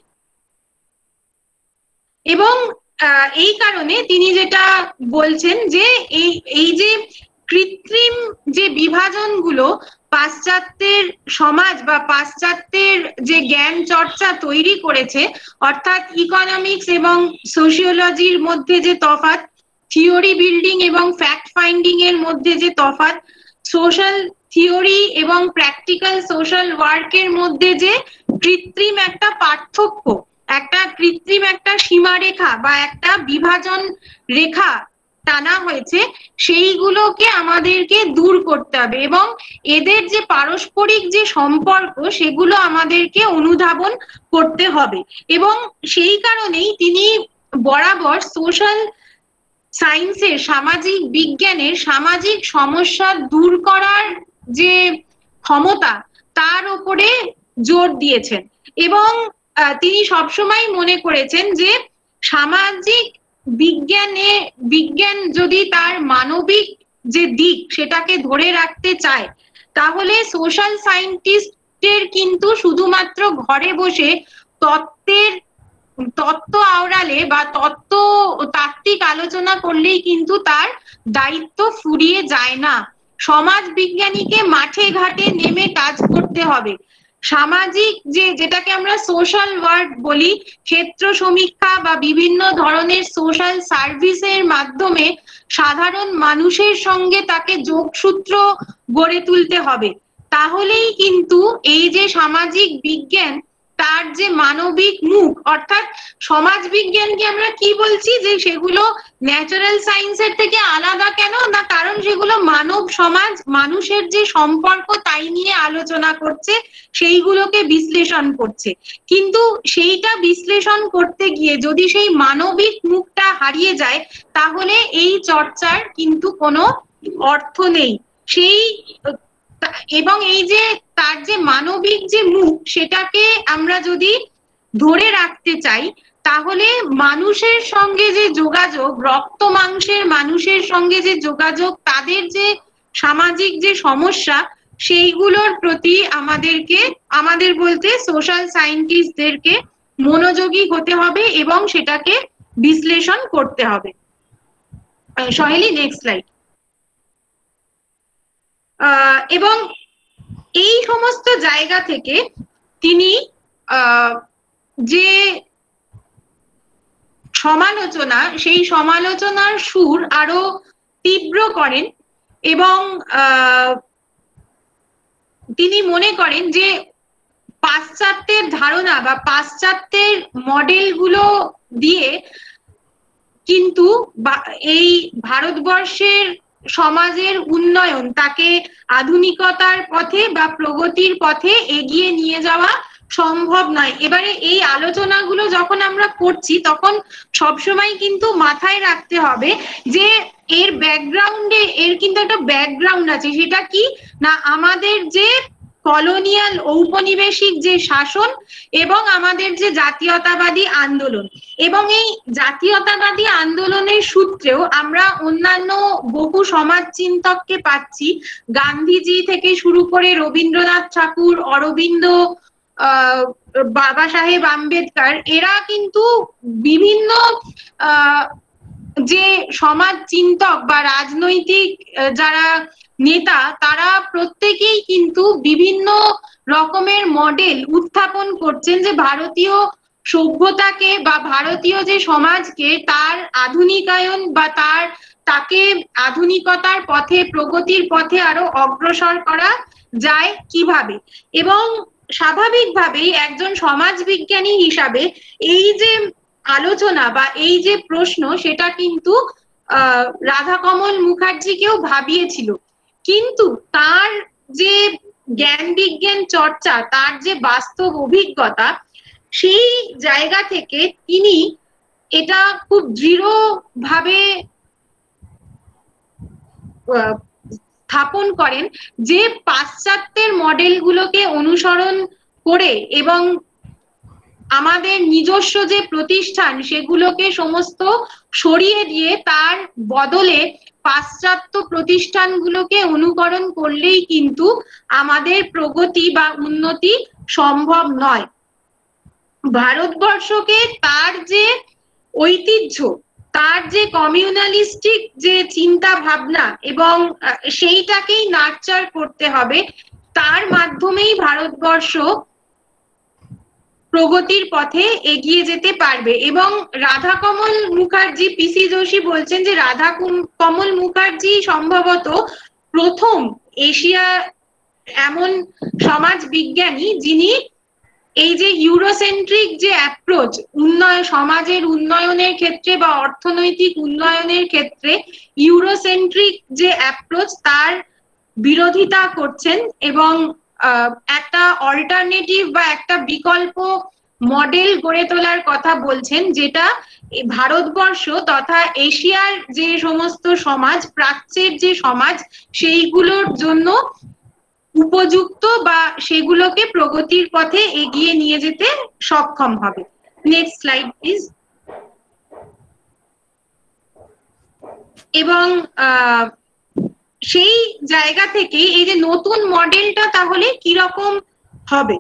এবং এই কারণে তিনি যেটা বলছেন যে এই যে কৃত্রিম যে বিভাজনগুলো পাশ্চাত্যের সমাজ বা পাশ্চাত্যের যে জ্ঞান চর্চা তৈরি করেছে, অর্থাৎ ইকোনমিক্স এবং সোশিওলজির মধ্যে যে তফাৎ, থিওরি বিল্ডিং এবং ফ্যাক্ট ফাইন্ডিং এর মধ্যে যে তফাৎ, সোশ্যাল থিওরি এবং প্র্যাকটিক্যাল সোশ্যাল ওয়ার্কের মধ্যে যে কৃত্রিম একটা পার্থক্য, একটা কৃত্রিম একটা সীমারেখা বা একটা বিভাজন রেখা টানা হয়েছে, সেইগুলোকে আমাদেরকে দূর করতে হবে। এবং এদের যে পারস্পরিক যে সম্পর্ক, সেগুলো আমাদেরকে অনুধাবন করতে হবে। এবং সেই কারণেই তিনি বরাবর সোশ্যাল সায়েন্সের, সামাজিক বিজ্ঞানের সামাজিক সমস্যা দূর করার যে ক্ষমতা, তার উপরে জোর দিয়েছেন। এবং তিনি সবসময় মনে করেছেন যে সামাজিক বিজ্ঞান যদি তার মানবিক যে দিক, সেটাকে ধরে রাখতে চায়, তাহলে সোশ্যাল সায়েন্টিস্টের কিন্তু শুধুমাত্র ঘরে বসে তত্ত্ব আওড়ালে বা তাত্ত্বিক আলোচনা করলেই কিন্তু তার দায়িত্ব ফুরিয়ে যায় না। সমাজ বিজ্ঞানীকে মাঠে ঘাটে নেমে কাজ করতে হবে। সামাজিক যেটাকে আমরা সোশ্যাল ওয়ার্ক বলি, ক্ষেত্র সমীক্ষা বা বিভিন্ন ধরনের সোশ্যাল সার্ভিসের মাধ্যমে সাধারণ মানুষের সঙ্গে তাকে যোগসূত্র গড়ে তুলতে হবে। তাহলেই কিন্তু এই যে সামাজিক বিজ্ঞান, তার যে মানবিক মুখ, অর্থাৎ সমাজ বিজ্ঞানকে আমরা কি বলছি যে সেগুলো ন্যাচারাল সায়েন্সের থেকে আলাদা কেন না, কারণ সেগুলো মানব সমাজ, মানুষের যে সম্পর্ক তাই নিয়ে আলোচনা করছে, সেইগুলোকে বিশ্লেষণ করছে। কিন্তু সেইটা বিশ্লেষণ করতে গিয়ে যদি সেই মানবিক মুখটা হারিয়ে যায়, তাহলে এই চর্চার কিন্তু কোনো অর্থ নেই। এবং এই যে তার যে মানবিক যে মুখ, সেটাকে আমরা যদি ধরে রাখতে চাই, তাহলে মানুষের সঙ্গে যে যোগাযোগ, রক্ত মাংসের মানুষের সঙ্গে যে যোগাযোগ, তাদের যে সামাজিক যে সমস্যা, সেইগুলোর প্রতি আমাদের বলতে সোশ্যাল সায়েন্টিস্টদেরকে মনোযোগী হতে হবে এবং সেটাকে বিশ্লেষণ করতে হবে। Saheli, next slide. এবং এই সমস্ত জায়গা থেকে তিনি যে সমালোচনা, সেই সমালোচনার সুর আরো তীব্র করেন এবং তিনি মনে করেন যে পাশ্চাত্যের ধারণা বা পাশ্চাত্যের মডেলগুলো দিয়ে কিন্তু এই ভারতবর্ষের সমাজের উন্নয়ন, তাকে আধুনিকতার পথে বা প্রগতির পথে এগিয়ে নিয়ে যাওয়া সম্ভব নয়। এবারে এই আলোচনাগুলো যখন আমরা করছি তখন সবসময় কিন্তু মাথায় রাখতে হবে যে এর ব্যাকগ্রাউন্ডে এর কিন্তু একটা ব্যাকগ্রাউন্ড আছে। সেটা কি না, আমাদের যে কলোনিয়াল ঔপনিবেশিক যে শাসন এবং আমাদের যে জাতীয়তাবাদী আন্দোলন, এবং এই জাতীয়তাবাদী আন্দোলনের সূত্রেও আমরা অন্যান্য বহু সমাজ চিন্তককে পাচ্ছি, গান্ধীজি থেকে শুরু করে রবীন্দ্রনাথ ঠাকুর, অরবিন্দ, বাবা সাহেব আম্বেদকর, এরা কিন্তু বিভিন্ন যে সমাজ চিন্তক বা রাজনৈতিক যারা নেতা, তারা প্রত্যেকেই কিন্তু বিভিন্ন রকমের মডেল উত্থাপন করছেন যে ভারতীয় সভ্যতাকে বা ভারতীয় যে সমাজকে তার আধুনিকায়ন বা তাকে আধুনিকতার পথে, প্রগতির পথে আরো অগ্রসর করা যায় কিভাবে। এবং স্বাভাবিকভাবেই একজন সমাজবিজ্ঞানী হিসাবে এই যে আলোচনা বা এই যে প্রশ্ন, সেটা কিন্তু রাধাকমল মুখার্জিকেও ভাবিয়েছিল। কিন্তু তার যে জ্ঞান বিজ্ঞান চর্চা, তার যে বাস্তব অভিজ্ঞতা, সেই জায়গা থেকে তিনি এটা খুব দৃঢ়ভাবে স্থাপন করেন যে পাশ্চাত্যের মডেলগুলোকে অনুসরণ করে এবং আমাদের নিজস্ব যে প্রতিষ্ঠান সেগুলোকে সমস্ত সরিয়ে দিয়ে তার বদলে পাশ্চাত্য প্রতিষ্ঠানগুলোকে অনুকরণ করলেই কিন্তু আমাদের প্রগতি বা উন্নতি সম্ভব নয়। ভারতবর্ষকে তার যে ঐতিহ্য, তার যে কমিউনালিস্টিক যে চিন্তা ভাবনা, এবং সেইটাকেই নার্চার করতে হবে। তার মাধ্যমেই ভারতবর্ষ প্রগতির পথে এগিয়ে যেতে পারবে। এবং রাধাকমল মুখার্জি, পিসি যোশী বলছেন যে রাধাকমল মুখার্জি সম্ভবত প্রথম এশিয়া এমন সমাজ বিজ্ঞানী যিনি এই যে ইউরোসেন্ট্রিক যে অ্যাপ্রোচ, সমাজের উন্নয়নের ক্ষেত্রে বা অর্থনৈতিক উন্নয়নের ক্ষেত্রে ইউরোসেন্ট্রিক যে অ্যাপ্রোচ, তার বিরোধিতা করছেন এবং একটা অল্টারনেটিভ বা একটা বিকল্প মডেল গড়ে তোলার কথা বলছেন, যেটা ভারতবর্ষ তথা এশিয়ার যে সমস্ত সমাজ, প্রাচ্যের যে সমাজ, সেইগুলোর জন্য উপযুক্ত বা সেগুলোকে প্রগতির পথে এগিয়ে নিয়ে যেতে সক্ষম হবে। Next slide please. এবং সেই জায়গা থেকে এই যে নতুন মডেলটা তাহলে কিরকম হবে,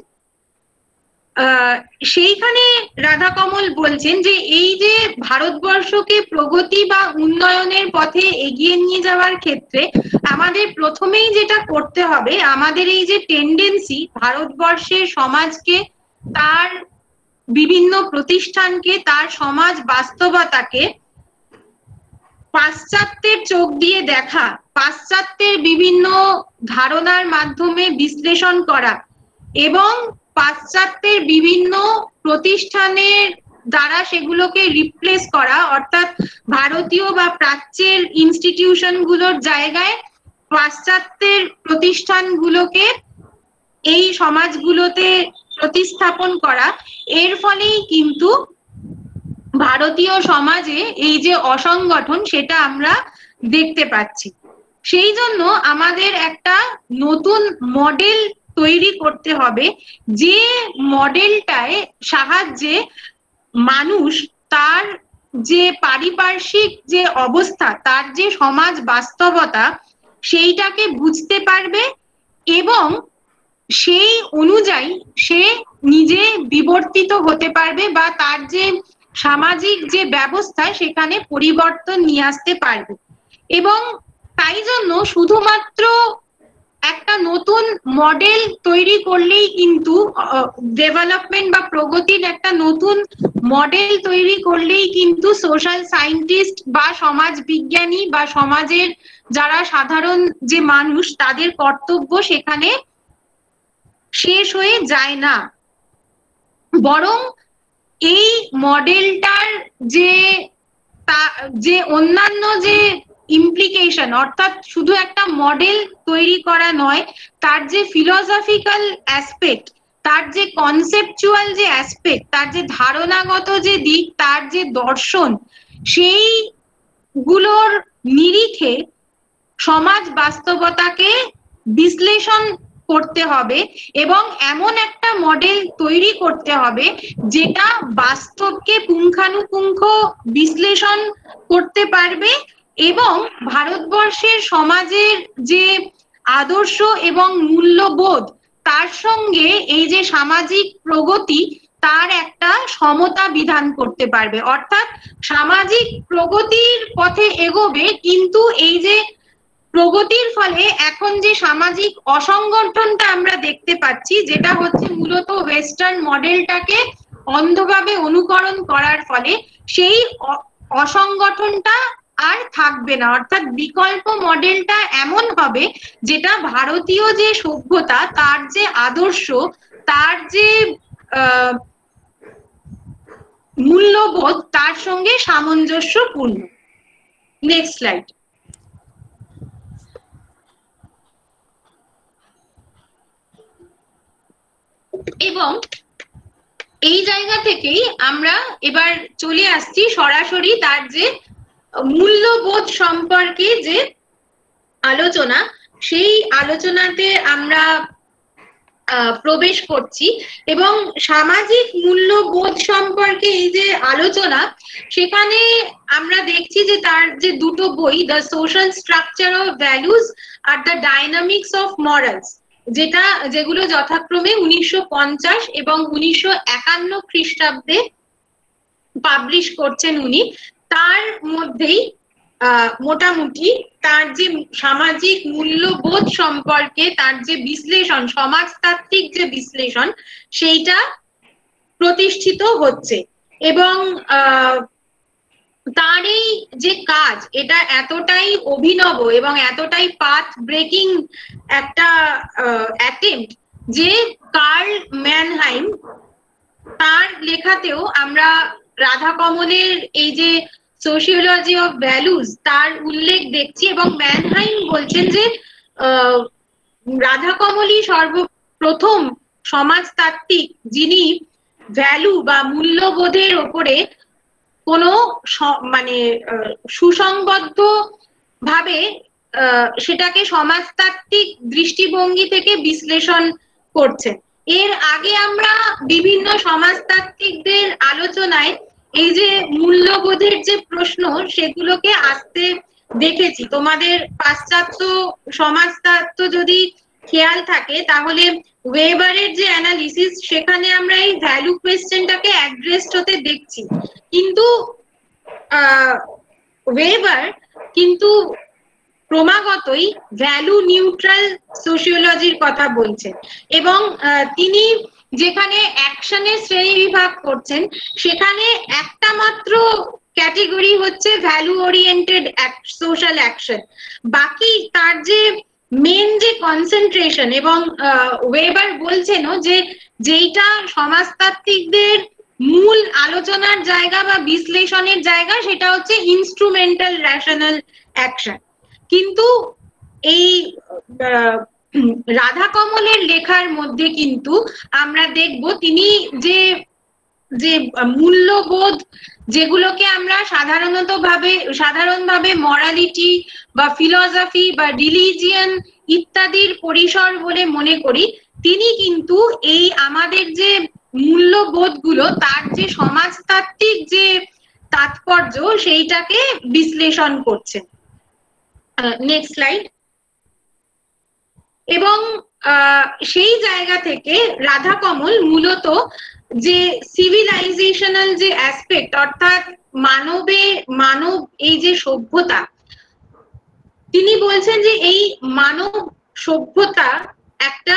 সেইখানে রাধাকমল বলছেন যে এই যে ভারতবর্ষকে প্রগতি বা উন্নয়নের পথে এগিয়ে নিয়ে যাওয়ার ক্ষেত্রে আমাদের প্রথমেই যেটা করতে হবে, আমাদের এই যে টেন্ডেন্সি ভারতবর্ষের সমাজকে, তার বিভিন্ন প্রতিষ্ঠানকে, তার সমাজ বাস্তবতাকে পাশ্চাত্যের চোখ দিয়ে দেখা, পাশ্চাত্যের বিভিন্ন ধারণার মাধ্যমে বিশ্লেষণ করা এবং পাশ্চাত্যের বিভিন্ন প্রতিষ্ঠানের দ্বারা সেগুলোকে রিপ্লেস করা, অর্থাৎ ভারতীয় বা প্রাচ্যের ইনস্টিটিউশনগুলোর জায়গায় পাশ্চাত্যের প্রতিষ্ঠানগুলোকে এই সমাজগুলোতে প্রতিস্থাপন করা। এর ফলেই কিন্তু ভারতীয় সমাজে এই যে অসংগঠন, সেটা আমরা দেখতে পাচ্ছি। সেই জন্য আমাদের একটা নতুন মডেল তৈরি করতে হবে, যে মডেলটায় সাহায্যে মানুষ তার যে পারিপার্শ্বিক যে অবস্থা, তার যে সমাজ বাস্তবতা, সেইটাকে বুঝতে পারবে এবং সেই অনুযায়ী সে নিজে বিবর্তিত হতে পারবে বা তার যে সামাজিক যে ব্যবস্থা সেখানে পরিবর্তন নিয়ে আসতে পারবে। এবং তাই জন্য শুধুমাত্র একটা নতুন মডেল তৈরি করলেই কিন্তু ডেভেলপমেন্ট বা প্রগতির একটা নতুন মডেল তৈরি করলেই কিন্তু সোশ্যাল সায়েন্টিস্ট বা সমাজ বিজ্ঞানী বা সমাজের যারা সাধারণ যে মানুষ, তাদের কর্তব্য সেখানে শেষ হয়ে যায় না, বরং এই মডেলটার যে যে অন্যান্য যে ইমপ্লিকেশন, অর্থাৎ শুধু একটা মডেল তৈরি করা নয়, তার যে ফিলোসফিক্যাল অ্যাসপেক্ট, তার যে কনসেপচুয়াল যে অ্যাসপেক্ট, তার যে ধারণাগত যে দিক, তার যে দর্শন, সেই গুলোর নিরিখে সমাজ বাস্তবতাকে বিশ্লেষণ করতে হবে এবং এমন একটা মডেল তৈরি করতে হবে যেটা বাস্তবকে পুঙ্খানুপুঙ্খ বিশ্লেষণ করতে পারবে এবং ভারতবর্ষের সমাজের যে আদর্শ এবং মূল্যবোধ তার সঙ্গে এই যে সামাজিক প্রগতি তার একটা সমতা বিধান করতে পারবে। অর্থাৎ সামাজিক প্রগতির পথে এগোবে, কিন্তু এই যে প্রগতির ফলে এখন যে সামাজিক অসংগঠনটা আমরা দেখতে পাচ্ছি, যেটা হচ্ছে মূলত ওয়েস্টার্ন মডেলটাকে অন্ধভাবে অনুকরণ করার ফলে, সেই অসংগঠনটা আর থাকবে না। অর্থাৎ বিকল্প মডেলটা এমন হবে যেটা ভারতীয় যে সভ্যতা, তার যে আদর্শ, তার যে মূল্যবোধ, তার সঙ্গে সামঞ্জস্যপূর্ণ। Next slide. এবং এই জায়গা থেকেই আমরা এবার চলে আসছি সরাসরি তার যে মূল্যবোধ সম্পর্কে যে আলোচনা, সেই আলোচনাতে আমরা প্রবেশ করছি। এবং সামাজিক মূল্যবোধ সম্পর্কে এই যে আলোচনা, সেখানে আমরা দেখছি যে তার যে দুটো বই, the social structure of values আর দ্য ডাইনামিক্স অফ মরালস, যেগুলো যথাক্রমে 1950 এবং 1951 খ্রিস্টাব্দে পাবলিশ করছেন উনি। তার মধ্যেই মোটামুটি তার যে সামাজিক মূল্যবোধ সম্পর্কে তার যে বিশ্লেষণ, সমাজতাত্ত্বিক যে বিশ্লেষণ, সেইটা প্রতিষ্ঠিত হচ্ছে। এবং তার এই যে কাজ, এটা এতটাই অভিনব এবং এতটাই পাথ ব্রেকিং একটা অ্যাটেম্প্ট যে কার্ল ম্যানহাইম তার লেখাতেও আমরা রাধা কমলের এই যে সোশিওলজি অফ ভ্যালুজ তার উল্লেখ দেখছি। এবং ম্যানহাইম বলছেন যে রাধা কমলই সর্বপ্রথম সমাজতাত্ত্বিক যিনি ভ্যালু বা মূল্যবোধের ওপরে কোনো মানে সুসংবদ্ধ ভাবে সেটাকে সমাজতাত্ত্বিক দৃষ্টিভঙ্গি থেকে বিশ্লেষণ করছেন। এর আগে আমরা বিভিন্ন সমাজতাত্ত্বিকদের আলোচনায় এই যে মূল্যবোধের যে প্রশ্ন, সেগুলোকে আসতে দেখেছি। তোমাদের পাশ্চাত্য সমাজতত্ত্ব যদি খেয়াল থাকে, তাহলে ওয়েবারের যে অ্যানালিসিস, সেখানে আমরা এই ভ্যালু কোয়েশ্চেনটাকে অ্যাড্রেসড হতে দেখছি। কিন্তু ওয়েবার কিন্তু ক্রমাগতই ভ্যালু নিউট্রাল সোশিওলজির কথা বলছেন। এবং তিনি যেখানে অ্যাকশনের শ্রেণী বিভাগ করছেন, সেখানে একটা মাত্র ক্যাটেগরি হচ্ছে ভ্যালু ওরিয়েন্টেড সোশ্যাল অ্যাকশন। বাকি তার যে মেন যে কনসেন্ট্রেশন, এবং ওয়েবার বলছেনও যে যেইটা সমাজতাত্ত্বিকদের মূল আলোচনার জায়গা বা বিশ্লেষণের জায়গা, সেটা হচ্ছে ইনস্ট্রুমেন্টাল রেশনাল অ্যাকশন। কিন্তু এই রাধা কমলের লেখার মধ্যে কিন্তু আমরা দেখব তিনি যে মূল্যবোধ, যেগুলোকে আমরা সাধারণভাবে মরালিটি বা ফিলসফি বা রিলিজিয়ন ইত্যাদির পরিসর বলে মনে করি, তিনি কিন্তু এই আমাদের যে মূল্যবোধগুলো, তার যে সমাজতাত্ত্বিক যে তাৎপর্য, সেইটাকে বিশ্লেষণ করছেন। Next slide. এবং সেই জায়গা থেকে রাধা কমল মূলত যে সিভিলাইজেশনাল যে অ্যাসপেক্ট, অর্থাৎ মানব এই যে সভ্যতা, তিনি বলছেন যে এই মানব সভ্যতা একটা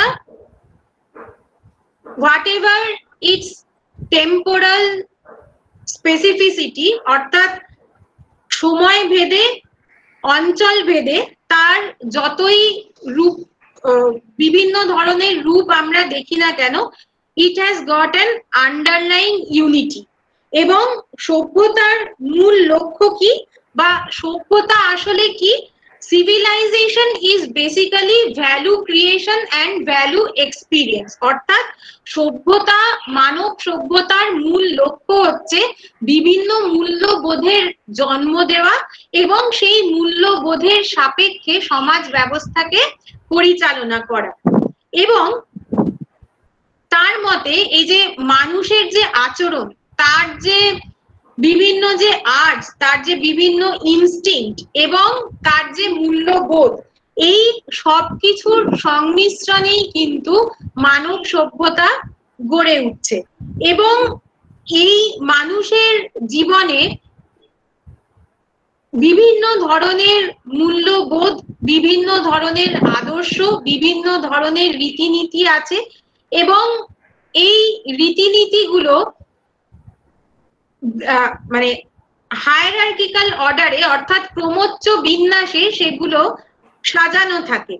whatever its temporal specificity, অর্থাৎ সময় ভেদে, অঞ্চল ভেদে তার যতই রূপ, বিভিন্ন ধরনের রূপ আমরা দেখি না কেন, it has got an underlying unity. এবং সভ্যতার মূল লক্ষ্য কি বা সভ্যতা আসলে কি। Civilization is basically value creation and value experience, অর্থাৎ সভ্যতা, মানব সভ্যতার মূল লক্ষ্য হচ্ছে বিভিন্ন মূল্যবোধের জন্ম দেওয়া এবং সেই মূল্যবোধের সাপেক্ষে সমাজ ব্যবস্থাকে পরিচালনা করা। এবং তার মতে এই যে মানুষের যে আচরণ, তার যে বিভিন্ন যে আর্টস, তার যে বিভিন্ন ইনস্টিংক্ট এবং তার যে মূল্যবোধ, এই সবকিছুর সংমিশ্রণেই কিন্তু মানব সভ্যতা গড়ে উঠছে। এবং এই মানুষের জীবনে বিভিন্ন ধরনের মূল্যবোধ, বিভিন্ন ধরনের আদর্শ, বিভিন্ন ধরনের রীতিনীতি আছে এবং এই রীতিনীতিগুলো মানে হায়ারার্কিক্যাল অর্ডারে অর্থাৎ ক্রমোচ্চ বিন্যাসে সেগুলো সাজানো থাকে।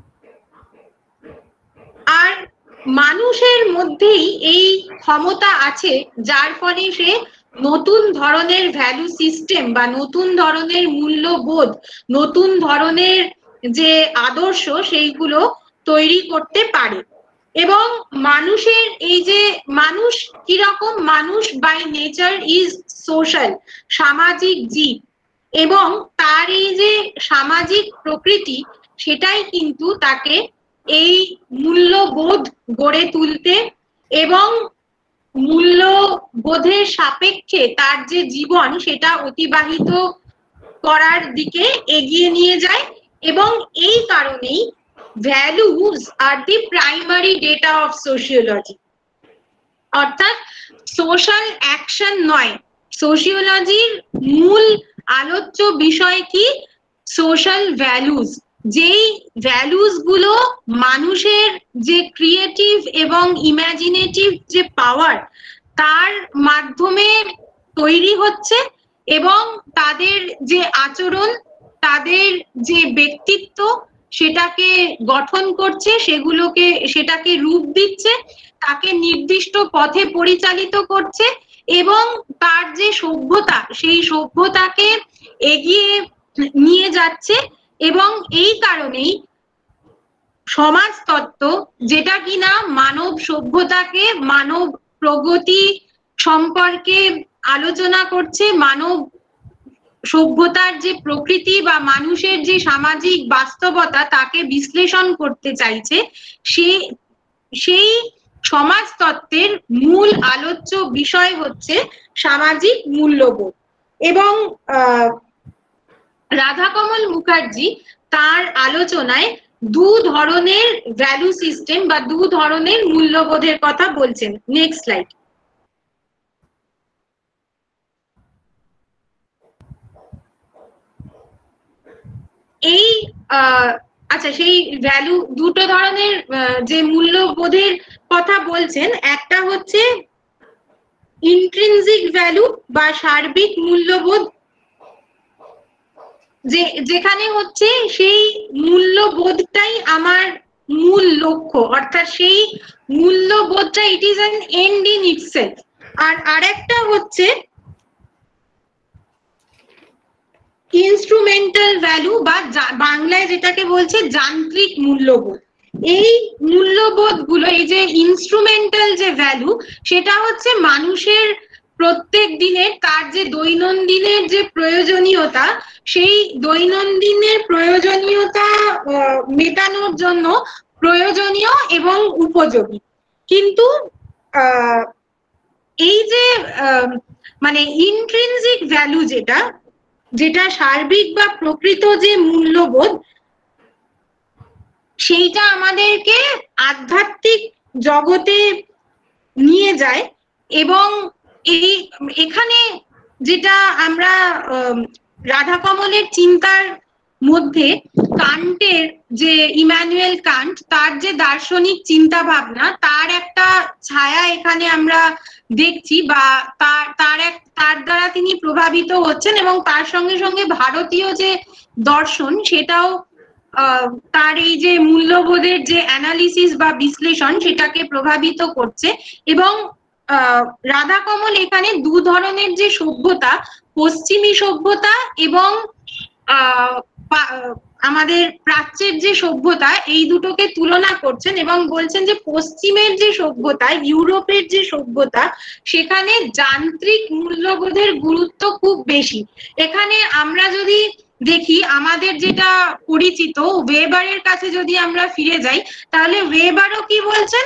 আর মানুষের মধ্যেই এই ক্ষমতা আছে যার ফলে সে নতুন ধরনের ভ্যালু সিস্টেম বা নতুন ধরনের মূল্যবোধ, নতুন ধরনের যে আদর্শ সেইগুলো তৈরি করতে পারে। এবং মানুষের এই যে মানুষ কিরকম, মানুষ বাই নেচার ইজ সোশ্যাল, সামাজিক জীব, এবং তার এই যে সামাজিক প্রকৃতি সেটাই কিন্তু তাকে এই মূল্যবোধ গড়ে তুলতে এবং মূল্যবোধের সাপেক্ষে তার যে জীবন সেটা অতিবাহিত করার দিকে এগিয়ে নিয়ে যায়। এবং এই কারণেই ভ্যালুজ আর the primary data of sociology, অর্থাৎ সোশ্যাল অ্যাকশন নয়, সোশিওলজির মূল আলোচ্য বিষয় কি, সোশ্যাল ভ্যালুজ। যেই ভ্যালুজ গুলো মানুষের যে ক্রিয়েটিভ এবং ইমাজিনেটিভ যে পাওয়ার তার মাধ্যমে তৈরি হচ্ছে এবং তাদের যে আচরণ, তাদের যে ব্যক্তিত্ব সেটাকে গঠন করছে, সেটাকে রূপ দিচ্ছে, তাকে নির্দিষ্ট পথে পরিচালিত করছে এবং তার যে সভ্যতা সেই সভ্যতাকে এগিয়ে নিয়ে যাচ্ছে। এবং এই কারণেই সমাজতত্ত্ব, যেটা কিনা মানব সভ্যতাকে, মানব প্রগতি সম্পর্কে আলোচনা করছে, মানব সভ্যতার যে প্রকৃতি বা মানুষের যে সামাজিক বাস্তবতা তাকে বিশ্লেষণ করতে চাইছে, সেই সমাজতত্ত্বের মূল আলোচ্য বিষয় হচ্ছে সামাজিক মূল্যবোধ। এবং রাধাকমল মুখার্জি তার আলোচনায় দু ধরনের ভ্যালু সিস্টেম বা দু ধরনের মূল্যবোধের কথা বলছেন। Next slide. এই আচ্ছা, সেই ভ্যালু দুটো ধরনের যে মূল্যবোধের কথা বলছেন, একটা হচ্ছে ইন্ট্রিনজিক ভ্যালু বা সার্বিক মূল্যবোধ, যেখানে হচ্ছে সেই মূল্যবোধটাই আমার মূল লক্ষ্য, অর্থাৎ সেই মূল্যবোধটা it is an end in itself. আর আরেকটা হচ্ছে ইনস্ট্রুমেন্টাল ভ্যালু বা বাংলায় যেটাকে বলছে যান্ত্রিক মূল্যবোধ। এই মূল্যবোধ গুলো, এই যে ইনস্ট্রুমেন্টাল যে ভ্যালু, সেটা হচ্ছে মানুষের প্রত্যেক দিনের তার যে দৈনন্দিনের যে প্রয়োজনীয়তা, সেই দৈনন্দিনের প্রয়োজনীয়তা মেটানোর জন্য প্রয়োজনীয় এবং উপযোগী। কিন্তু এই যে মানে ইন্ট্রিনজিক ভ্যালু, যেটা সার্বিক বা প্রকৃত যে মূল্যবোধ, সেইটা আমাদেরকে আধ্যাত্মিক জগতে নিয়ে যায়। এবং এখানে যেটা আমরা রাধাকমলের চিন্তার মধ্যে কান্টের যে ইমানুয়েল কান্ট, তার যে দার্শনিক চিন্তা ভাবনা, তার একটা ছায়া এখানে আমরা দেখছি, বা তার দ্বারা তিনি প্রভাবিত হচ্ছেন এবং তার সঙ্গে সঙ্গে ভারতীয় যে দর্শন সেটাও তার এই যে মূল্যবোধের যে অ্যানালিসিস বা বিশ্লেষণ সেটাকে প্রভাবিত করছে। এবং রাধাকমল এখানে দু ধরনের যে সভ্যতা, পশ্চিমী সভ্যতা এবং আমাদের প্রাচ্যের যে সভ্যতা, এই দুটোকে তুলনা করছেন এবং বলছেন যে পশ্চিমের যে সভ্যতা, ইউরোপের যে সভ্যতা, সেখানে যান্ত্রিক মূল্যবোধের গুরুত্ব খুব বেশি। এখানে আমরা যদি দেখি, আমাদের যেটা পরিচিত ওয়েবারের কাছে যদি আমরা ফিরে যাই, তাহলে ওয়েবারও কি বলছেন,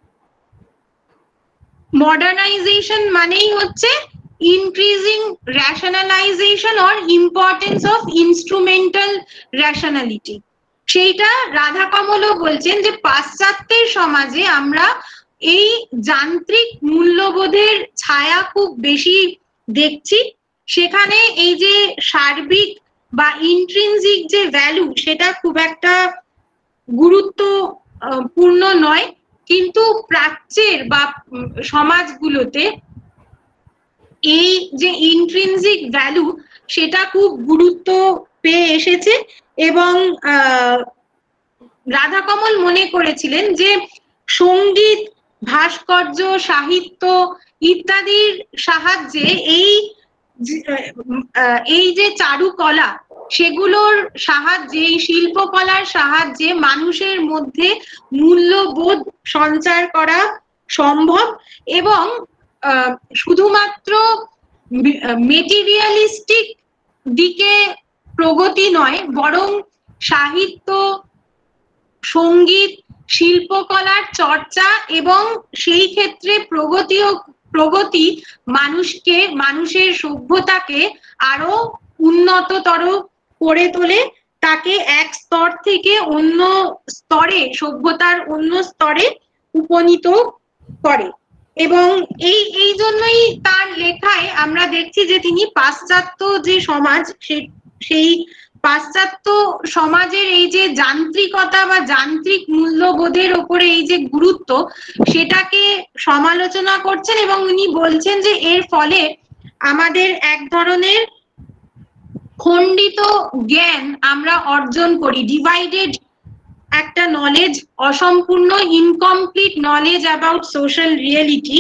মডার্নাইজেশন মানেই হচ্ছে increasing rationalization or importance of instrumental rationality. সেইটা রাধাকমলও বলছেন যে পাশ্চাত্যের সমাজে আমরা এই যান্ত্রিক মূল্যবোধের ছায়া খুব বেশি দেখছি। সেখানে এই যে সার্বিক বা ইন্ট্রিনজিক যে ভ্যালু, সেটা খুব একটা গুরুত্বপূর্ণ নয়। কিন্তু প্রাচ্যের বা সমাজগুলোতে এই যে ইন্ট্রিনজিক ভ্যালু, সেটা খুব গুরুত্ব পেয়ে এসেছে। এবং রাধাকমল মনে করেছিলেন যে সঙ্গীত, ভাস্কর্য, সাহিত্য ইত্যাদির সাহায্যে এই যে চারুকলা, সেগুলোর সাহায্যে, এই শিল্পকলার সাহায্যে মানুষের মধ্যে মূল্যবোধ সঞ্চার করা সম্ভব। এবং শুধুমাত্র মেটেরিয়ালিস্টিক দিকে প্রগতি নয়, বরং সাহিত্য, সঙ্গীত, শিল্পকলার চর্চা এবং সেই ক্ষেত্রে প্রগতি মানুষকে, মানুষের সভ্যতাকে আরো উন্নততর করে তোলে, তাকে এক স্তর থেকে অন্য স্তরে, সভ্যতার অন্য স্তরে উপনীত করে। এবং এই জন্যই তার লেখায় আমরা দেখছি যে তিনি পাশ্চাত্য যে সমাজ, সেই পাশ্চাত্য সমাজের এই যে যান্ত্রিকতা বা যান্ত্রিক মূল্যবোধের ওপরে এই যে গুরুত্ব, সেটাকে সমালোচনা করছেন। এবং উনি বলছেন যে এর ফলে আমাদের এক ধরনের খণ্ডিত জ্ঞান আমরা অর্জন করি, ডিভাইডেড একটা নলেজ, অসম্পূর্ণ, incomplete knowledge about social reality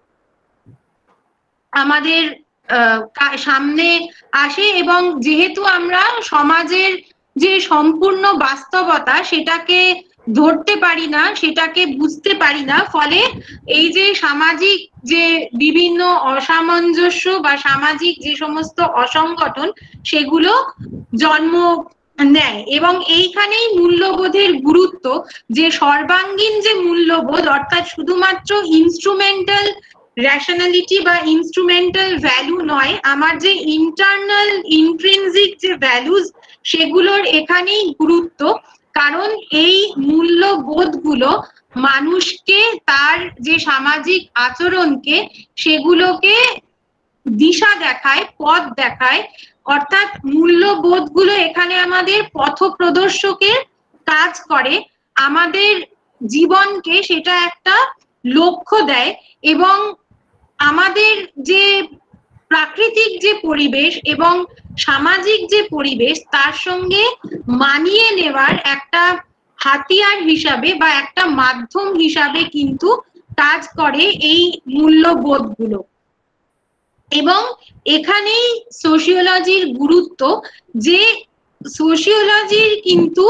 আমাদের সামনে আসে। এবং যেহেতু আমরা সমাজের যে সম্পূর্ণ বাস্তবতা, সেটাকে ধরতে পারি না, সেটাকে বুঝতে পারি না, ফলে এই যে সামাজিক যে বিভিন্ন অসামঞ্জস্য বা সামাজিক যে সমস্ত অসংগঠন, সেগুলো জন্ম নেয়। এবং এইখানেই মূল্যবোধের গুরুত্ব, যে সর্বাঙ্গীন যে মূল্যবোধ, অর্থাৎ শুধুমাত্র ইনস্ট্রুমেন্টাল রেশনালিটি বা ইনস্ট্রুমেন্টাল ভ্যালু নয়, আমার যে ইন্টারনাল ইন্ট্রিনজিক যে ভ্যালুজ, সেগুলোর এখানেই গুরুত্ব। কারণ এই মূল্যবোধগুলো মানুষকে, তার যে সামাজিক আচরণকে, সেগুলোকে দিশা দেখায়, পথ দেখায়। অর্থাৎ মূল্যবোধগুলো এখানে আমাদের পথপ্রদর্শকের কাজ করে, আমাদের জীবনকে সেটা একটা লক্ষ্য দেয়। এবং আমাদের যে প্রাকৃতিক যে পরিবেশ এবং সামাজিক যে পরিবেশ, তার সঙ্গে মানিয়ে নেওয়ার একটা হাতিয়ার হিসাবে বা একটা মাধ্যম হিসাবে কিন্তু কাজ করে এই মূল্যবোধগুলো। এবং এখানেই সোশিওলজির গুরুত্ব, যে সোশিওলজির কিন্তু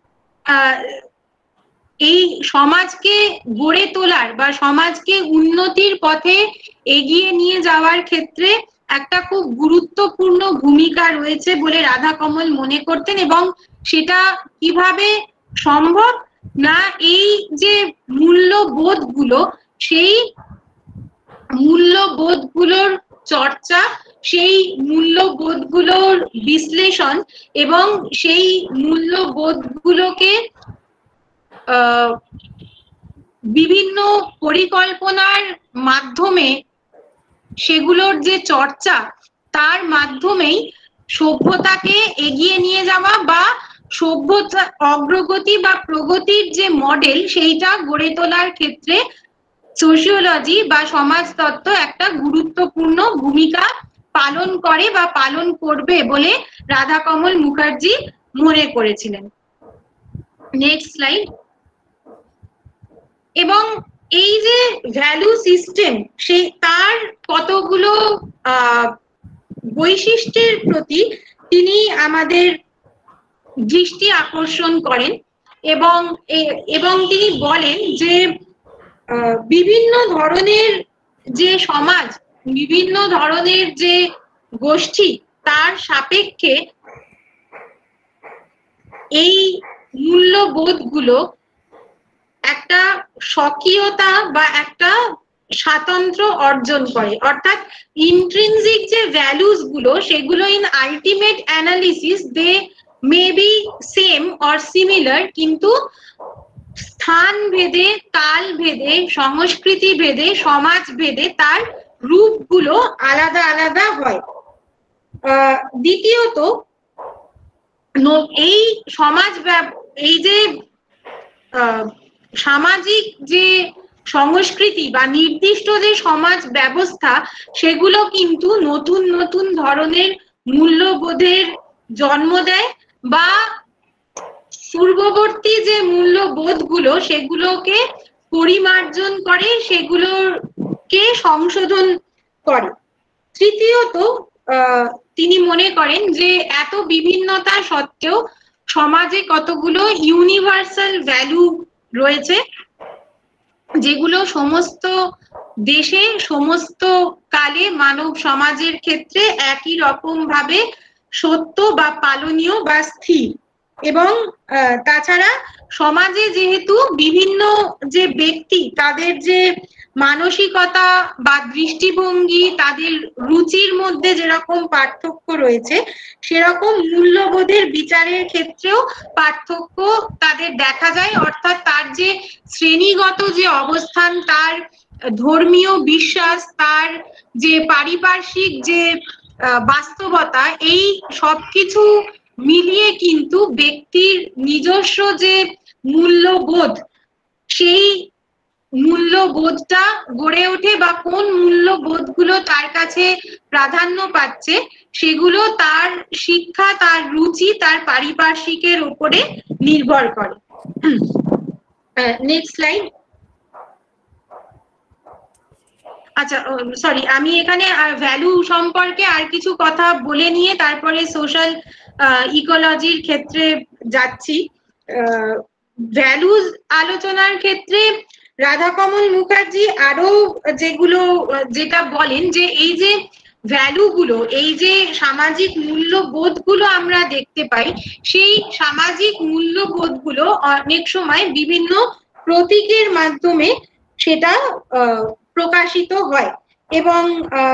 এই সমাজকে গড়ে তোলার বা সমাজকে উন্নতির পথে এগিয়ে নিয়ে যাওয়ার ক্ষেত্রে একটা খুব গুরুত্বপূর্ণ ভূমিকা রয়েছে বলে রাধাকমল মনে করতেন। এবং সেটা কিভাবে সম্ভব না, এই যে মূল্যবোধগুলো, সেই মূল্যবোধগুলোর চর্চা, সেই মূল্যবোধগুলোর বিশ্লেষণ এবং সেই মূল্যবোধগুলোকে বিভিন্ন পরিকল্পনার মাধ্যমে, সেগুলোর যে চর্চা, তার মাধ্যমেই সভ্যতাকে এগিয়ে নিয়ে যাওয়া বা সভ্যতা অগ্রগতি বা প্রগতির যে মডেল, সেইটা গড়ে তোলার ক্ষেত্রে সোশিওলজি বা সমাজতত্ত্ব একটা গুরুত্বপূর্ণ ভূমিকা পালন করে বা পালন করবে বলে রাধাকমল মুখার্জি মনে করেছিলেন। Next slide. এবং এই যে ভ্যালু সিস্টেম, সেই তার কতগুলো বৈশিষ্ট্যের প্রতি তিনি আমাদের দৃষ্টি আকর্ষণ করেন এবং তিনি বলেন যে বিভিন্ন ধরনের যে সমাজ, বিভিন্ন ধরনের যে গোষ্ঠী, তার সাপেক্ষে এই মূল্যবোধগুলো একটা স্বকীয়তা বা একটা স্বাতন্ত্র্য অর্জন করে। অর্থাৎ ইন্ট্রিনজিক যে ভ্যালুস গুলো, সেগুলো in ultimate analysis they may be same or similar, কিন্তু স্থান ভেদে, কাল ভেদে, সংস্কৃতি ভেদে, সমাজ ভেদে তার রূপগুলো আলাদা আলাদা হয়। দ্বিতীয়ত, এই সমাজ, এই যে সামাজিক যে সংস্কৃতি বা নির্দিষ্ট যে সমাজ ব্যবস্থা, সেগুলো কিন্তু নতুন নতুন ধরনের মূল্যবোধের জন্ম দেয়, বা পূর্ববর্তী যে মূল্যবোধগুলো সেগুলোকে পরিমার্জন করে, সেগুলোকে সংশোধন করে। তৃতীয়ত, তিনি মনে করেন যে এত বিভিন্নতা সত্ত্বেও সমাজে কতগুলো ইউনিভার্সাল ভ্যালু রয়েছে, যেগুলো সমস্ত দেশে, সমস্ত কালে মানব সমাজের ক্ষেত্রে একই রকম ভাবে সত্য বা পালনীয় বা স্থির। এবং তাছাড়া সমাজে যেহেতু বিভিন্ন যে ব্যক্তি, তাদের যে মানসিকতা বা দৃষ্টিভঙ্গি, তাদের রুচির মধ্যে যেরকম পার্থক্য রয়েছে, সেরকম মূল্যবোধের বিচারের ক্ষেত্রেও পার্থক্য তাদের দেখা যায়। অর্থাৎ তার যে শ্রেণীগত যে অবস্থান, তার ধর্মীয় বিশ্বাস, তার যে পারিপার্শ্বিক যে বাস্তবতা, এই সবকিছু মিলিয়ে কিন্তু ব্যক্তির নিজস্ব যে মূল্যবোধ, সেই মূল্যবোধটা গড়ে ওঠে, বা কোন মূল্যবোধগুলো তার কাছে প্রাধান্য পাচ্ছে, সেগুলো তার শিক্ষা, তার রুচি, তার পারিপার্শ্বিকের উপরে নির্ভর করে। Next slide. আচ্ছা, সরি, আমি এখানে ভ্যালু সম্পর্কে আর কিছু কথা বলে নিয়ে তারপরে সোশ্যাল ইকোলজির ক্ষেত্রে যাচ্ছি। ভ্যালুজ আলোচনার ক্ষেত্রে রাধাকমল মুখার্জি আরো যেটা বলেন, যে এই যে ভ্যালুগুলো, এই যে সামাজিক মূল্যবোধগুলো আমরা দেখতে পাই, সেই সামাজিক মূল্যবোধগুলো অনেক সময় বিভিন্ন প্রতীকের মাধ্যমে সেটা প্রকাশিত হয়। এবং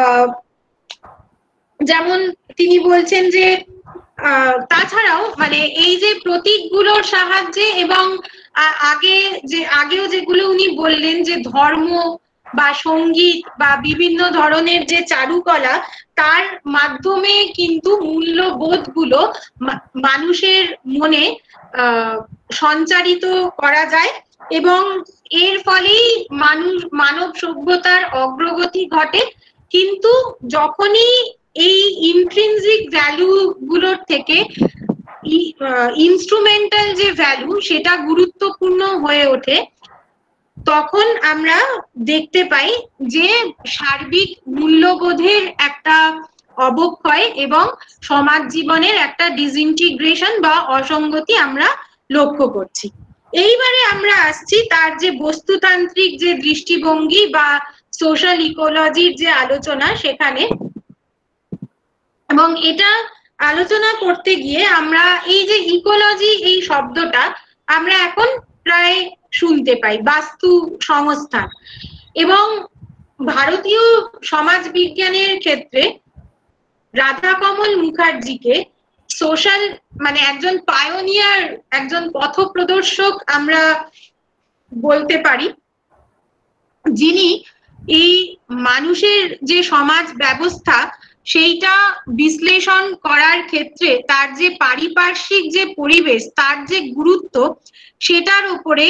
যেমন তিনি বলছেন যে তাছাড়াও মানে এই যে প্রতীকগুলোর সাহায্যে, এবং আগেও যেগুলো উনি বললেন, যে ধর্ম বা সঙ্গীত বা বিভিন্ন ধরনের যে চারুকলা, তার মাধ্যমে কিন্তু মূল্যবোধগুলো মানুষের মনে সঞ্চারিত করা যায়, এবং এর ফলেই মানব সভ্যতার অগ্রগতি ঘটে। কিন্তু যখনই এই ইন্ট্রিনজিক ভ্যালু গুলোর থেকে ইনস্ট্রুমেন্টাল যে ভ্যালু, সেটা গুরুত্বপূর্ণ হয়ে ওঠে, তখন আমরা দেখতে পাই যে সার্বিক মূল্যবোধের একটা অবক্ষয় এবং সমাজ জীবনের একটা ডিসইন্টিগ্রেশন বা অসঙ্গতি আমরা লক্ষ্য করছি। এইবারে আমরা আসছি তার যে বস্তুতান্ত্রিক যে দৃষ্টিভঙ্গি বা সোশ্যাল ইকোলজির যে আলোচনা, সেখানে। এবং এটা আলোচনা করতে গিয়ে আমরা এই যে ইকোলজি, এই শব্দটা আমরা এখন প্রায় শুনতে পাই, বাস্তু সংস্থান। এবং ভারতীয় সমাজ বিজ্ঞানের ক্ষেত্রে রাধাকমল মুখার্জিকে সোশ্যাল, মানে একজন পায়োনিয়ার, একজন পথপ্রদর্শক আমরা বলতে পারি, যিনি এই মানুষের যে সমাজ ব্যবস্থা, সেইটা বিশ্লেষণ করার ক্ষেত্রে তার যে পারিপার্শ্বিক যে পরিবেশ, তার যে গুরুত্ব, সেটার উপরে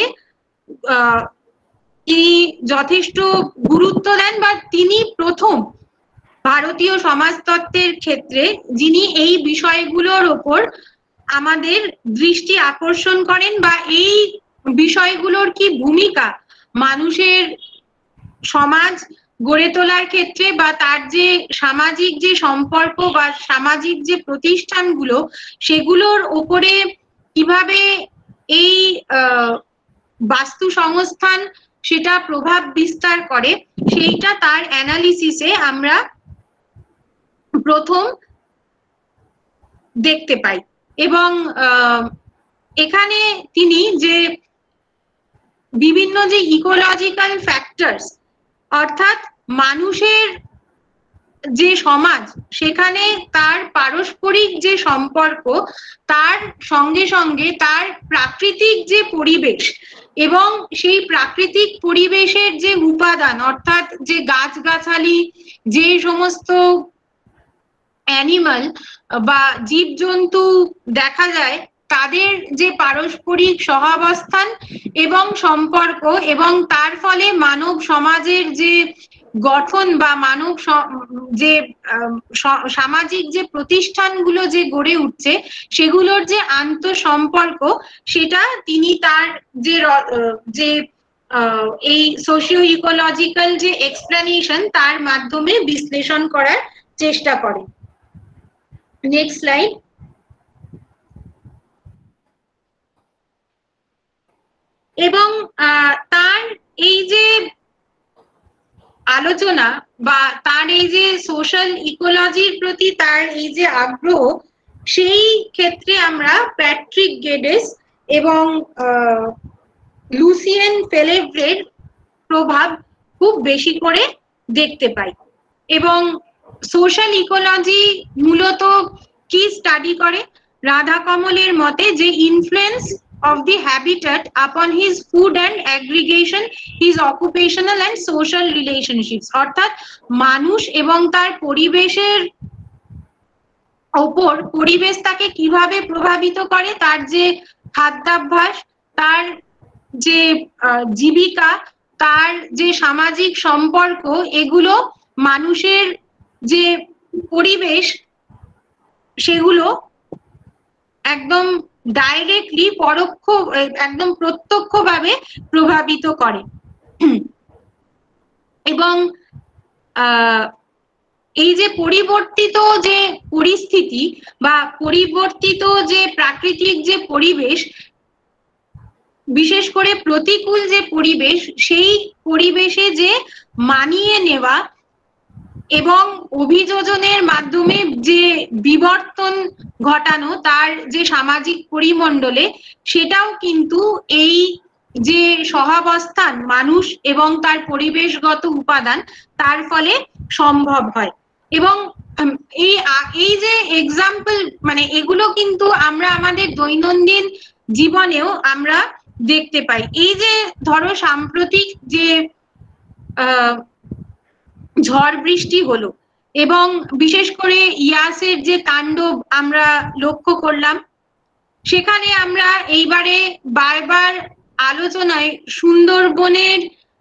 তিনি যথেষ্ট গুরুত্ব দেন, বা তিনি প্রথম ভারতীয় সমাজতত্ত্বের ক্ষেত্রে যিনি এই বিষয়গুলোর ওপর আমাদের দৃষ্টি আকর্ষণ করেন, বা এই বিষয়গুলোর কি ভূমিকা মানুষের সমাজ গড়ে তোলার ক্ষেত্রে বা তার যে সামাজিক যে সম্পর্ক বা সামাজিক যে প্রতিষ্ঠানগুলো সেগুলোর ওপরে কিভাবে এই বাস্তু সংস্থান সেটা প্রভাব বিস্তার করে, সেইটা তার অ্যানালিসিসে আমরা প্রথম দেখতে পাই। এবং এখানে তিনি যে বিভিন্ন যে ইকোলজিক্যাল ফ্যাক্টরস, অর্থাৎ মানুষের যে সমাজ সেখানে তার পারস্পরিক যে সম্পর্ক, তার সঙ্গে সঙ্গে তার প্রাকৃতিক যে পরিবেশ এবং সেই প্রাকৃতিক পরিবেশের যে উপাদান, অর্থাৎ যে গাছগাছালি, যে সমস্ত অ্যানিমাল বা জীবজন্তু দেখা যায়, তাদের যে পারস্পরিক সহাবস্থান এবং সম্পর্ক, এবং তার ফলে মানব সমাজের যে গঠন বা মানব যে সামাজিক যে প্রতিষ্ঠানগুলো যে গড়ে উঠছে সেগুলোর যে আন্তঃসম্পর্ক, সেটা তিনি তার যে এই সোশিও ইকোলজিক্যাল যে এক্সপ্লেনেশন তার মাধ্যমে বিশ্লেষণ করার চেষ্টা করেন। Next slide. এবং তার এই যে আলোচনা বা তার এই যে সোশ্যাল ইকোলজির প্রতি তার এই যে আগ্রহ, সেই ক্ষেত্রে আমরা প্যাট্রিক গেডেস এবং লুসিয়েন ফেলেভ্রের প্রভাব খুব বেশি করে দেখতে পাই। এবং সোশ্যাল ইকোলজি মূলত কি স্টাডি করে? রাধা কমলের মতে যে influence of the habitat upon his food and aggregation, his occupational and social relationships, অর্থাৎ মানুষ এবং তার পরিবেশের ওপর পরিবেশ তাকে কিভাবে প্রভাবিত করে, তার যে খাদ্যাভ্যাস, তার যে জীবিকা, তার যে সামাজিক সম্পর্ক, এগুলো মানুষের যে পরিবেশ সেগুলো একদম ডাইরেক্টলি একদম প্রত্যক্ষভাবে প্রভাবিত করে। এবং এই যে পরিবর্তিত যে পরিস্থিতি বা পরিবর্তিত যে প্রাকৃতিক যে পরিবেশ, বিশেষ করে প্রতিকূল যে পরিবেশ, সেই পরিবেশে যে মানিয়ে নেওয়া এবং অভিযোজনের মাধ্যমে যে বিবর্তন ঘটানো তার যে সামাজিক পরিমণ্ডলে, সেটাও কিন্তু এই যে সহাবস্থান মানুষ এবং তার পরিবেশগত উপাদান তার ফলে সম্ভব হয়। এবং এই যে এক্সাম্পল, মানে এগুলো কিন্তু আমরা আমাদের দৈনন্দিন জীবনেও আমরা দেখতে পাই। এই যে ধরো সাম্প্রতিক যে ঝড় বৃষ্টি হলো এবং বিশেষ করে ইয়াসের যে তাণ্ডব আমরা লক্ষ্য করলাম, সেখানে আমরা এইবারে বারবার আলোচনায় সুন্দরবনের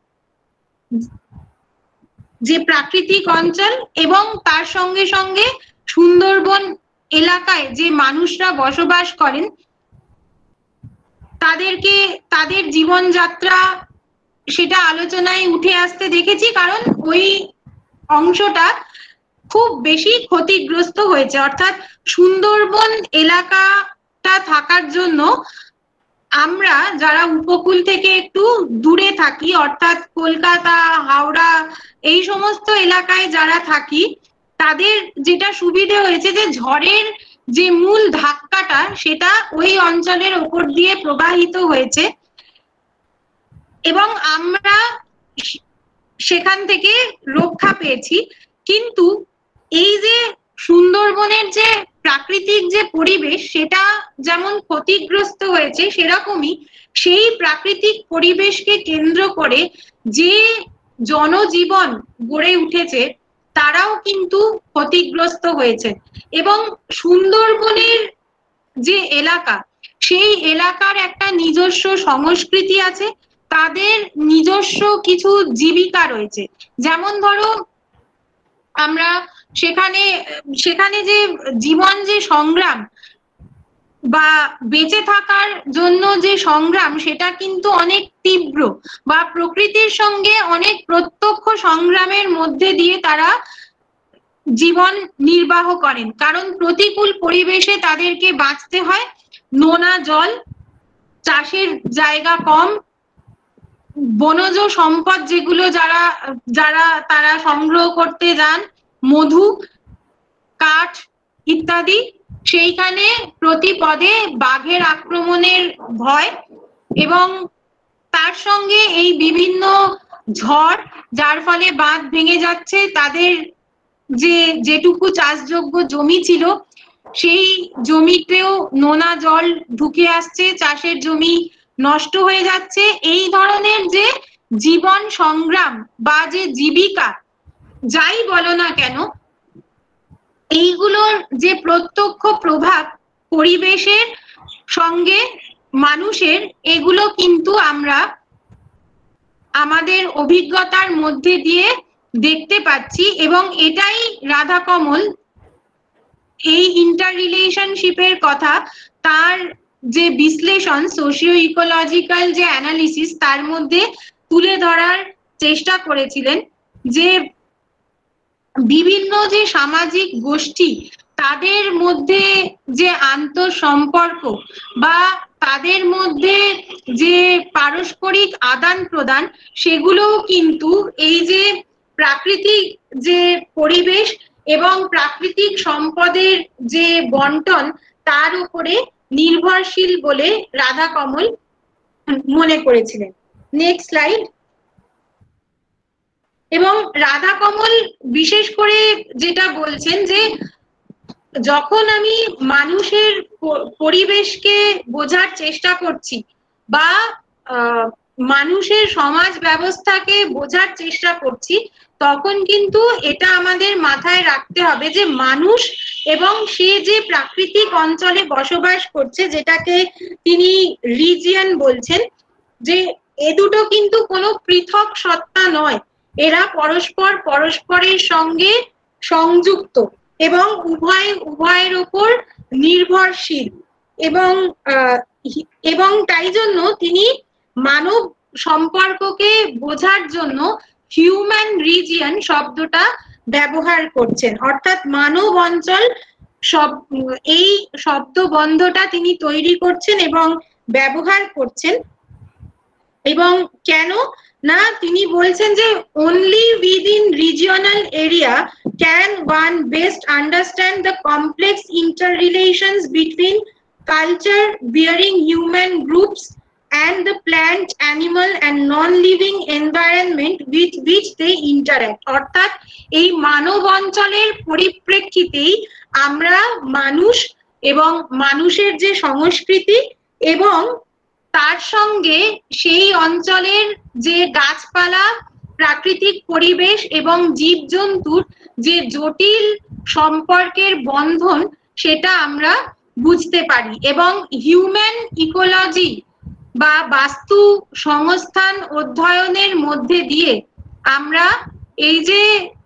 যে প্রাকৃতিক অঞ্চল এবং তার সঙ্গে সঙ্গে সুন্দরবন এলাকায় যে মানুষরা বসবাস করেন তাদের জীবনযাত্রা, সেটা আলোচনায় উঠে আসতে দেখেছি, কারণ ওই অংশটা খুব বেশি ক্ষতিগ্রস্ত হয়েছে। অর্থাৎ সুন্দরবন এলাকাটা থাকার জন্য আমরা যারা উপকূল থেকে একটু দূরে থাকি, অর্থাৎ কলকাতা, হাওড়া, এই সমস্ত এলাকায় যারা থাকি, তাদের যেটা সুবিধে হয়েছে যে ঝড়ের যে মূল ধাক্কাটা সেটা ওই অঞ্চলের ওপর দিয়ে প্রবাহিত হয়েছে এবং আমরা সেখান থেকে রক্ষা পেয়েছি। কিন্তু এই যে সুন্দরবনের যে প্রাকৃতিক যে পরিবেশ সেটা যেমন ক্ষতিগ্রস্ত হয়েছে, সেরকমই সেই প্রাকৃতিক পরিবেশকে কেন্দ্র করে যে জনজীবন গড়ে উঠেছে তারাও কিন্তু ক্ষতিগ্রস্ত হয়েছে। এবং সুন্দরবনের যে এলাকা, সেই এলাকার একটা নিজস্ব সংস্কৃতি আছে, তাদের নিজস্ব কিছু জীবিকা রয়েছে। যেমন ধরো আমরা সেখানে যে জীবন যে সংগ্রাম, বা বেঁচে থাকার জন্য যে সংগ্রাম সেটা কিন্তু অনেক তীব্র, বা প্রকৃতির সঙ্গে অনেক প্রত্যক্ষ সংগ্রামের মধ্যে দিয়ে তারা জীবন নির্বাহ করেন, কারণ প্রতিকূল পরিবেশে তাদেরকে বাঁচতে হয়। নোনা জল, চাষের জায়গা কম, বনজ সম্পদ যেগুলো তারা সংগ্রহ করতে যান, মধু, কাঠ ইত্যাদি, সেইখানে প্রতি পদে বাঘের আক্রমণের ভয়, এবং তার সঙ্গে এই বিভিন্ন ঝড়, যার ফলে বাঁধ ভেঙে যাচ্ছে, তাদের যেটুকু চাষযোগ্য জমি ছিল সেই জমিতেও নোনা জল ঢুকে আসছে, চাষের জমি নষ্ট হয়ে যাচ্ছে। এই ধরনের যে জীবন সংগ্রাম বা যে জীবিকা যাই বলো না কেন, এইগুলোর যে প্রত্যক্ষ প্রভাব পরিবেশের সঙ্গে মানুষের, এগুলো কিন্তু আমরা আমাদের অভিজ্ঞতার মধ্যে দিয়ে দেখতে পাচ্ছি, এবং এটাই রাধা কমল এই ইন্টার রিলেশনশিপের কথা, তার যে বিশ্লেষণ, সোশিও ইকোলজিক্যাল যে অ্যানালিসিস, তার মধ্যে তুলে ধরার চেষ্টা করেছিলেন যে বিভিন্ন যে সামাজিক গোষ্ঠী, তাদের মধ্যে যে আন্তঃসম্পর্ক বা তাদের মধ্যে যে পারস্পরিক আদান প্রদান, সেগুলোও কিন্তু এই যে প্রাকৃতিক যে পরিবেশ এবং প্রাকৃতিক সম্পদের যে বন্টন, তার উপরে নির্ভরশীল বলে রাধা কমল মনে করেছিলেন। Next slide. এবং রাধা কমল বিশেষ করে যেটা বলছেন যে যখন আমি মানুষের পরিবেশকে বোঝার চেষ্টা করছি বা মানুষের সমাজ ব্যবস্থাকে বোঝার চেষ্টা করছি, তখন কিন্তু এটা আমাদের মাথায় রাখতে হবে যে মানুষ এবং সে যে প্রাকৃতিক অঞ্চলে বসবাস করছে, যেটাকে তিনি রিজিয়ন বলছেন, যে এ দুটো কিন্তু কোনো পৃথক সত্তা নয়, এরা পরস্পরের সঙ্গে সংযুক্ত এবং উভয়ের উপর নির্ভরশীল, এবং তাই জন্য তিনি মানব সম্পর্ককে বোঝার জন্য হিউম্যান রিজিয়ন শব্দটা ব্যবহার করছেন, অর্থাৎ মানব অঞ্চল এই শব্দবন্ধটা তিনি তৈরি করছেন এবং ব্যবহার করছেন। এবং কেন না, তিনি বলছেন যে only within regional area can one best understand the complex interrelations between culture bearing human groups and the plant, animal and non-living environment with which they interact। অর্থাৎ এই মানব অঞ্চলের পরিপ্রেক্ষিতেই আমরা মানুষ এবং মানুষের যে সংস্কৃতি এবং তার সঙ্গে সেই অঞ্চলের যে গাছপালা, প্রাকৃতিক পরিবেশ এবং জীবজন্তুর যে জটিল সম্পর্কের বন্ধন, সেটা আমরা বুঝতে পারি। এবং হিউম্যান ইকোলজি বা বাস্তু সংস্থান অধ্যয়নের মধ্যে দিয়ে আমরা এই যে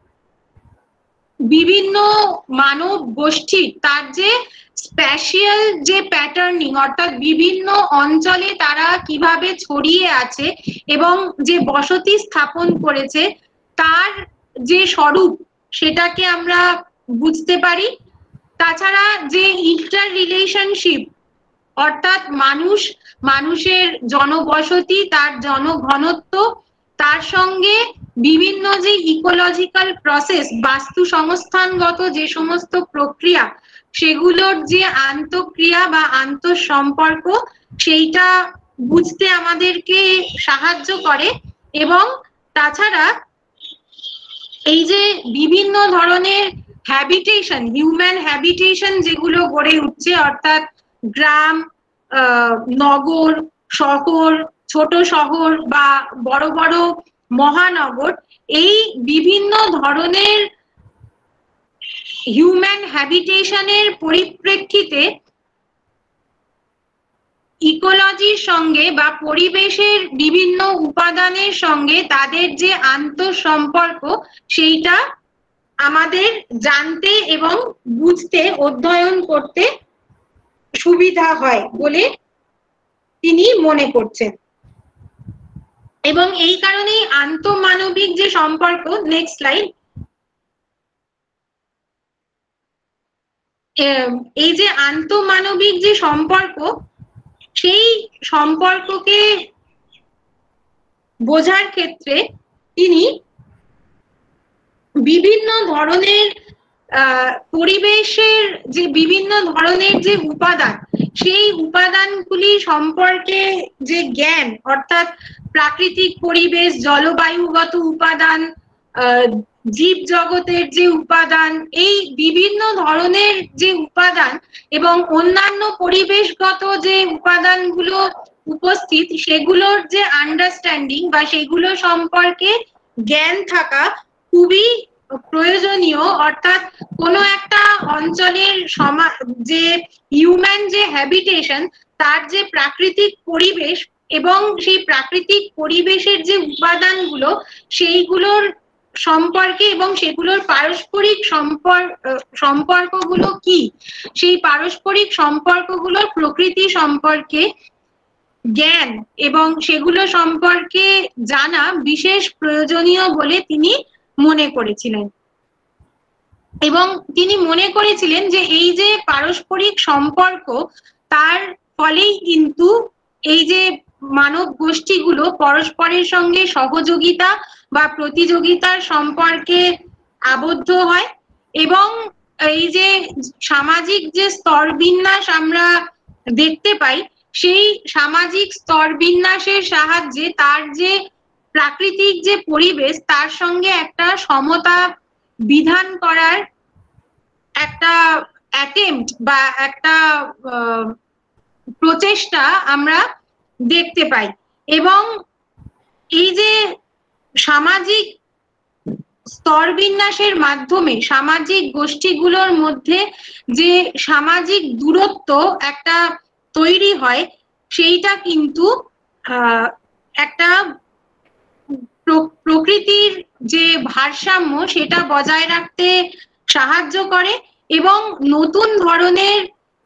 বিভিন্ন মানব গোষ্ঠী, তার যে স্প্যাশিয়াল যে প্যাটার্নিং, অর্থাৎ বিভিন্ন অঞ্চলে তারা কিভাবে ছড়িয়ে আছে এবং যে বসতি স্থাপন করেছে, তার যে স্বরূপ, সেটাকে আমরা বুঝতে পারি। তাছাড়া যে ইন্টার রিলেশনশিপ, অর্থাৎ মানুষের জনবসতি, তার জনঘনত্ব, তার সঙ্গে বিভিন্ন যে ইকোলজিক্যাল প্রসেস, বাস্তু সংস্থানগত যে সমস্ত প্রক্রিয়া, সেগুলোর যে আন্তঃক্রিয়া বা আন্তঃসম্পর্ক, সেইটা বুঝতে আমাদেরকে সাহায্য করে। এবং তাছাড়া এই যে বিভিন্ন ধরনের হ্যাবিটেশন, হিউম্যান হ্যাবিটেশন যেগুলো গড়ে উঠছে, অর্থাৎ গ্রাম, নগর, শহর, ছোট শহর বা বড় বড় মহানগর, এই বিভিন্ন ধরনের হিউম্যান হ্যাবিটেশনের পরিপ্রেক্ষিতে ইকোলজির সঙ্গে বা পরিবেশের বিভিন্ন উপাদানের সঙ্গে তাদের যে আন্তঃসম্পর্ক, সেইটা আমাদের জানতে এবং বুঝতে, অধ্যয়ন করতে সুবিধা হয় বলে তিনি মনে করছেন। এবং এই কারণেই আন্তঃমানবিক যে সম্পর্ক, নেক্সট স্লাইড, এই যে আন্তঃমানবিক যে সম্পর্ক, সেই সম্পর্ককে বোঝার ক্ষেত্রে তিনি বিভিন্ন ধরনের পরিবেশের যে বিভিন্ন ধরনের যে উপাদান, সেই উপাদানগুলি সম্পর্কে যে জ্ঞান, অর্থাৎ প্রাকৃতিক পরিবেশ, জলবায়ুগত উপাদান, জীব জগতের যে উপাদান, এই বিভিন্ন ধরনের যে উপাদান এবং অন্যান্য পরিবেশগত যে উপাদানগুলো উপস্থিত, সেগুলোর যে আন্ডারস্ট্যান্ডিং বা সেগুলো সম্পর্কে জ্ঞান থাকা খুবই প্রয়োজনীয়। অর্থাৎ কোনো একটা অঞ্চলের যে হিউম্যান যে হ্যাবিটেশন, তার যে প্রাকৃতিক পরিবেশ এবং সেই প্রাকৃতিক পরিবেশের যে উপাদানগুলো, সেইগুলোর সম্পর্কে এবং সেগুলোর পারস্পরিক সম্পর্কগুলো কি, সেই পারস্পরিক সম্পর্কগুলোর প্রকৃতি সম্পর্কে জ্ঞান এবং সেগুলো সম্পর্কে জানা বিশেষ প্রয়োজনীয় বলে তিনি মনে করেছিলেন। এবং তিনি মনে করেছিলেন যে এই যে পারস্পরিক সম্পর্ক, তার ফলেই কিন্তু এই যে মানব গোষ্ঠীগুলো পরস্পরের সঙ্গে সহযোগিতা বা প্রতিযোগিতার সম্পর্কে আবদ্ধ হয়। এবং এই যে সামাজিক যে স্তরবিন্যাস আমরা দেখতে পাই, সেই সামাজিক স্তরবিন্যাসের সাহায্যে তার যে প্রাকৃতিক যে পরিবেশ, তার সঙ্গে একটা সমতা বিধান করার একটা অ্যাটেম্পট বা একটা প্রচেষ্টা আমরা দেখতে পাই। এবং এই যে সামাজিক স্তরবিন্যাসের মাধ্যমে সামাজিক গোষ্ঠীগুলোর মধ্যে যে সামাজিক দূরত্ব একটা তৈরি হয়, সেইটা কিন্তু একটা প্রকৃতির যে ভারসাম্য, সেটা বজায় রাখতে সাহায্য করে এবং নতুন ধরনের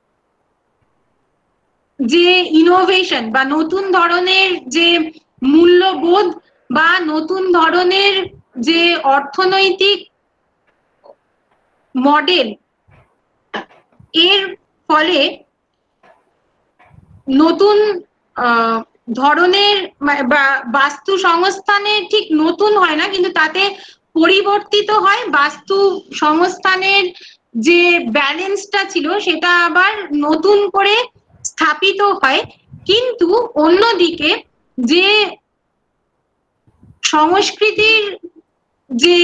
যে ইনোভেশন বা নতুন ধরনের যে মূল্যবোধ বা নতুন ধরনের যে অর্থনৈতিক মডেল, এর ফলে নতুন ধরনের বা বাস্তু সংস্থানে ঠিক নতুন হয় না, কিন্তু তাতে পরিবর্তিত হয়। বাস্তু সংস্থানের যে ব্যালেন্সটা ছিল, সেটা আবার নতুন করে স্থাপিত হয়। কিন্তু অন্যদিকে যে সংস্কৃতির যে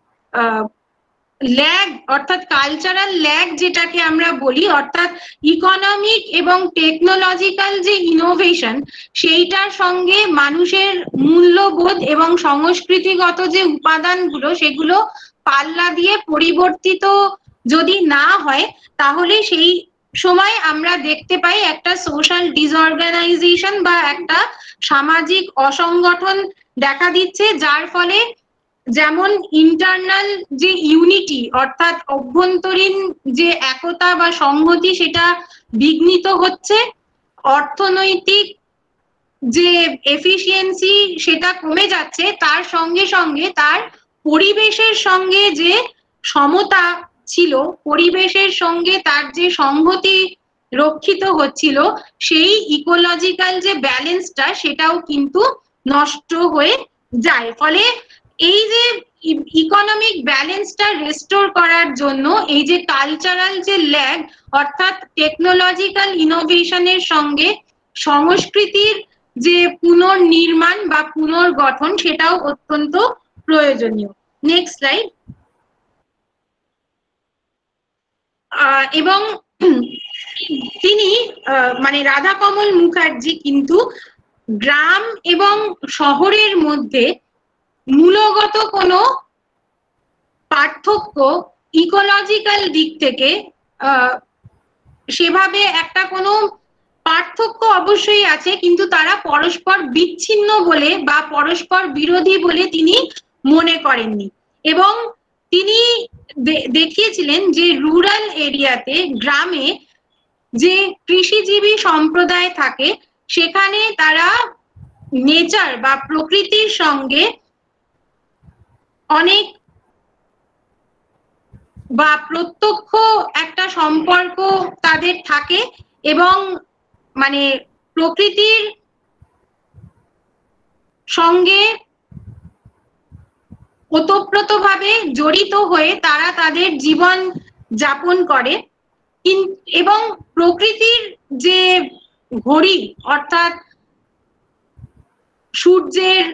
ল্যাগ, অর্থাৎ কালচারাল ল্যাগ যেটাকে আমরা বলি, অর্থাৎ ইকোনমিক এবং টেকনোলজিক্যাল যে ইনোভেশন, সেইটার সঙ্গে মানুষের মূল্যবোধ এবং সংস্কৃতিগত যে উপাদানগুলো, সেগুলো পাল্লা দিয়ে পরিবর্তিত যদি না হয়, তাহলে সেই সময় আমরা দেখতে পাই একটা সোশ্যাল ডিসঅর্গানাইজেশন বা একটা সামাজিক অসংগঠন দেখা দিচ্ছে, যার ফলে যেমন ইন্টারনাল যে ইউনিটি, অর্থাৎ অভ্যন্তরীণ যে একতা বা সংহতি, সেটা বিঘ্নিত হচ্ছে। অর্থনৈতিক যে এফিসিয়েন্সি, সেটা কমে যাচ্ছে। তার সঙ্গে সঙ্গে তার পরিবেশের সঙ্গে যে সমতা ছিল, পরিবেশের সঙ্গে তার যে সংহতি রক্ষিত হচ্ছিল, সেই ইকোলজিক্যাল যে ব্যালেন্সটা, সেটাও কিন্তু নষ্ট হয়ে যায়। ফলে এই যে ইকোনমিক ব্যালেন্সটা রেস্টোর করার জন্য এই যে কালচারাল যে ল্যাগ, অর্থাৎ টেকনোলজিক্যাল ইনোভেশনের সঙ্গে সংস্কৃতির যে পুনর্নির্মাণ বা পুনর্গঠন, সেটাও অত্যন্ত প্রয়োজনীয়। Next slide. এবং তিনি মানে রাধাকমল মুখার্জি কিন্তু গ্রাম এবং শহরের মধ্যে মূলগত কোনো পার্থক্য ইকোলজিক্যাল দিক থেকে সেভাবে একটা কোনো পার্থক্য অবশ্যই আছে, কিন্তু তারা পরস্পর বিচ্ছিন্ন বলে বা পরস্পর বিরোধী বলে তিনি মনে করেননি। এবং তিনি দেখিয়েছিলেন যে রুরাল এরিয়াতে, গ্রামে যে কৃষিজীবী সম্প্রদায় থাকে সেখানে তারা নেচার বা প্রকৃতির সঙ্গে অনেক বা প্রত্যক্ষ একটা সম্পর্ক তাদের থাকে এবং মানে প্রকৃতির সঙ্গে ওতপ্রোতভাবে জড়িত হয়ে তারা তাদের জীবন যাপন করে। এবং প্রকৃতির যে ঘড়ি অর্থাৎ সূর্যের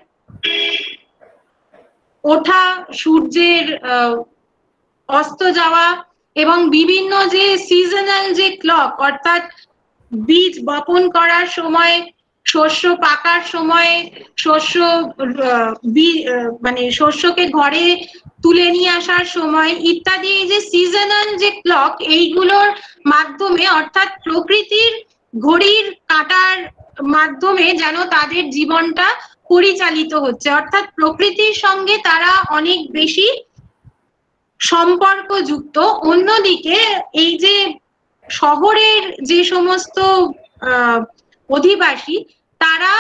ওঠা, সূর্যের অস্ত যাওয়া এবং বিভিন্ন যে সিজনাল যে ক্লক অর্থাৎ বীজ বপন করার সময়, শস্য পাকার সময়, শস্য মানে শস্যকে ঘরে তুলে নিয়ে আসার সময় ইত্যাদি, এই যে সিজনাল যে ক্লক, এইগুলোর মাধ্যমে অর্থাৎ প্রকৃতির ঘড়ির কাঁটার মাধ্যমে যেন তাদের জীবনটা পরিচালিত হচ্ছে, অর্থাৎ প্রকৃতির সঙ্গে তারা অনেক বেশি সম্পর্কযুক্ত। অন্যদিকে এই যে শহরের যে সমস্ত অধিবাসী, তারা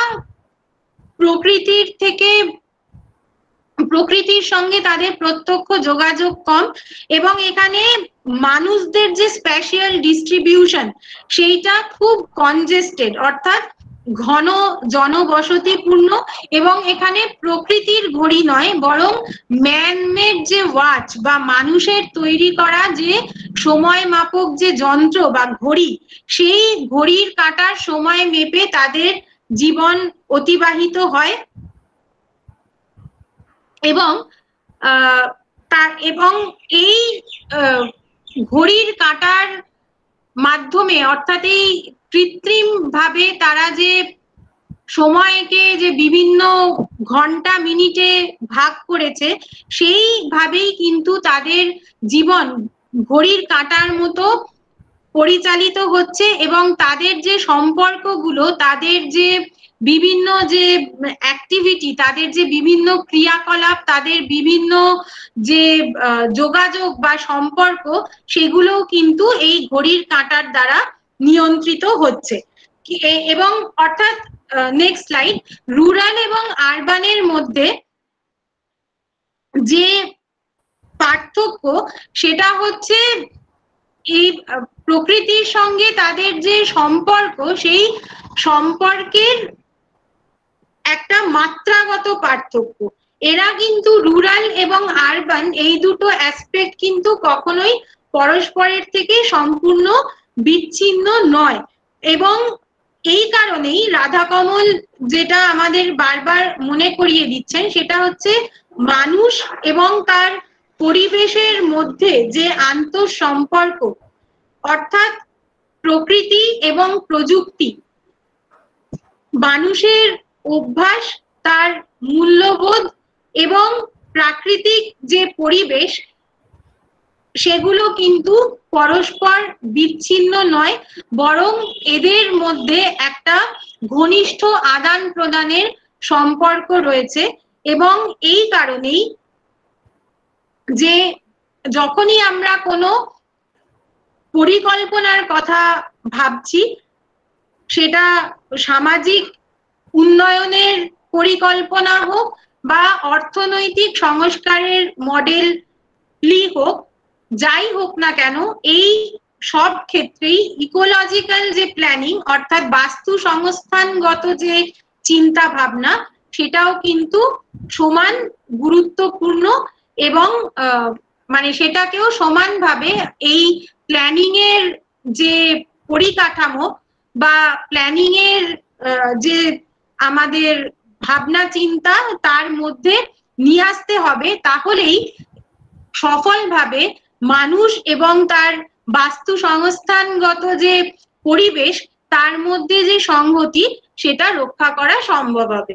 প্রকৃতির সঙ্গে তাদের প্রত্যক্ষ যোগাযোগ কম এবং এখানে মানুষদের যে স্প্যাশিয়াল ডিস্ট্রিবিউশন সেইটা খুব কনজেস্টেড, অর্থাৎ ঘন জনবসতিপূর্ণ এবং এখানে প্রকৃতির ঘড়ি নয় বরং ম্যানমেড যে ওয়াচ বা মানুষের তৈরি করা যে সময় মাপক যে যন্ত্র বা ঘড়ি, সেই ঘড়ির কাঁটার সময় মেপে তাদের জীবন অতিবাহিত হয়। এবং এই ঘড়ির কাঁটার মাধ্যমে অর্থাৎ এই কৃত্রিম ভাবে তারা যে সময়কে যে বিভিন্ন ঘন্টা মিনিটে ভাগ করেছে, সেইভাবেই কিন্তু তাদের জীবন ঘড়ির কাঁটার মতো পরিচালিত হচ্ছে এবং তাদের যে সম্পর্কগুলো, তাদের যে বিভিন্ন যে অ্যাক্টিভিটি, তাদের যে বিভিন্ন ক্রিয়াকলাপ, তাদের বিভিন্ন যে যোগাযোগ বা সম্পর্ক, সেগুলো কিন্তু এই ঘড়ির কাঁটার দ্বারা নিয়ন্ত্রিত হচ্ছে। এবং অর্থাৎ নেক্সট স্লাইড, রুরাল এবং আরবানের মধ্যে যে পার্থক্য সেটা হচ্ছে এই প্রকৃতির সঙ্গে তাদের যে সম্পর্ক, সেই সম্পর্কের একটা মাত্রাগত পার্থক্য। এরা কিন্তু রুরাল এবং আরবান এই দুটো অ্যাসপেক্ট কিন্তু কখনোই পরস্পরের থেকে সম্পূর্ণ বিচ্ছিন্ন নয়। এবং এই কারণেই রাধাকমল যেটা আমাদের বারবার মনে করিয়ে দিচ্ছেন সেটা হচ্ছে মানুষ এবং তার পরিবেশের মধ্যে যে আন্তঃসম্পর্ক, অর্থাৎ প্রকৃতি এবং প্রযুক্তি, মানুষের অভ্যাস, তার মূল্যবোধ এবং প্রাকৃতিক যে পরিবেশ, সেগুলো কিন্তু পরস্পর বিচ্ছিন্ন নয় বরং এদের মধ্যে একটা ঘনিষ্ঠ আদান প্রদানের সম্পর্ক রয়েছে। এবং এই কারণেই যে যখনই আমরা কোনো পরিকল্পনার কথা ভাবছি, সেটা সামাজিক উন্নয়নের পরিকল্পনা হোক বা অর্থনৈতিক সংস্কারের মডেলই হোক, যাই হোক না কেন, এই সব ক্ষেত্রেই ইকোলজিক্যাল যে প্ল্যানিং অর্থাৎ বাস্তু সংস্থানগত যে চিন্তা ভাবনা, সেটাও কিন্তু সমান গুরুত্বপূর্ণ এবং মানে সেটাকেও সমানভাবে এই প্ল্যানিং এর যে পরিকাঠামো বা প্ল্যানিং এর যে আমাদের ভাবনা চিন্তা, তার মধ্যে নিয়ে আসতে হবে। তাহলেই সফলভাবে মানুষ এবং তার বাস্তু সংস্থানগত যে পরিবেশ, তার মধ্যে যে সংহতি, সেটা রক্ষা করা সম্ভব হবে।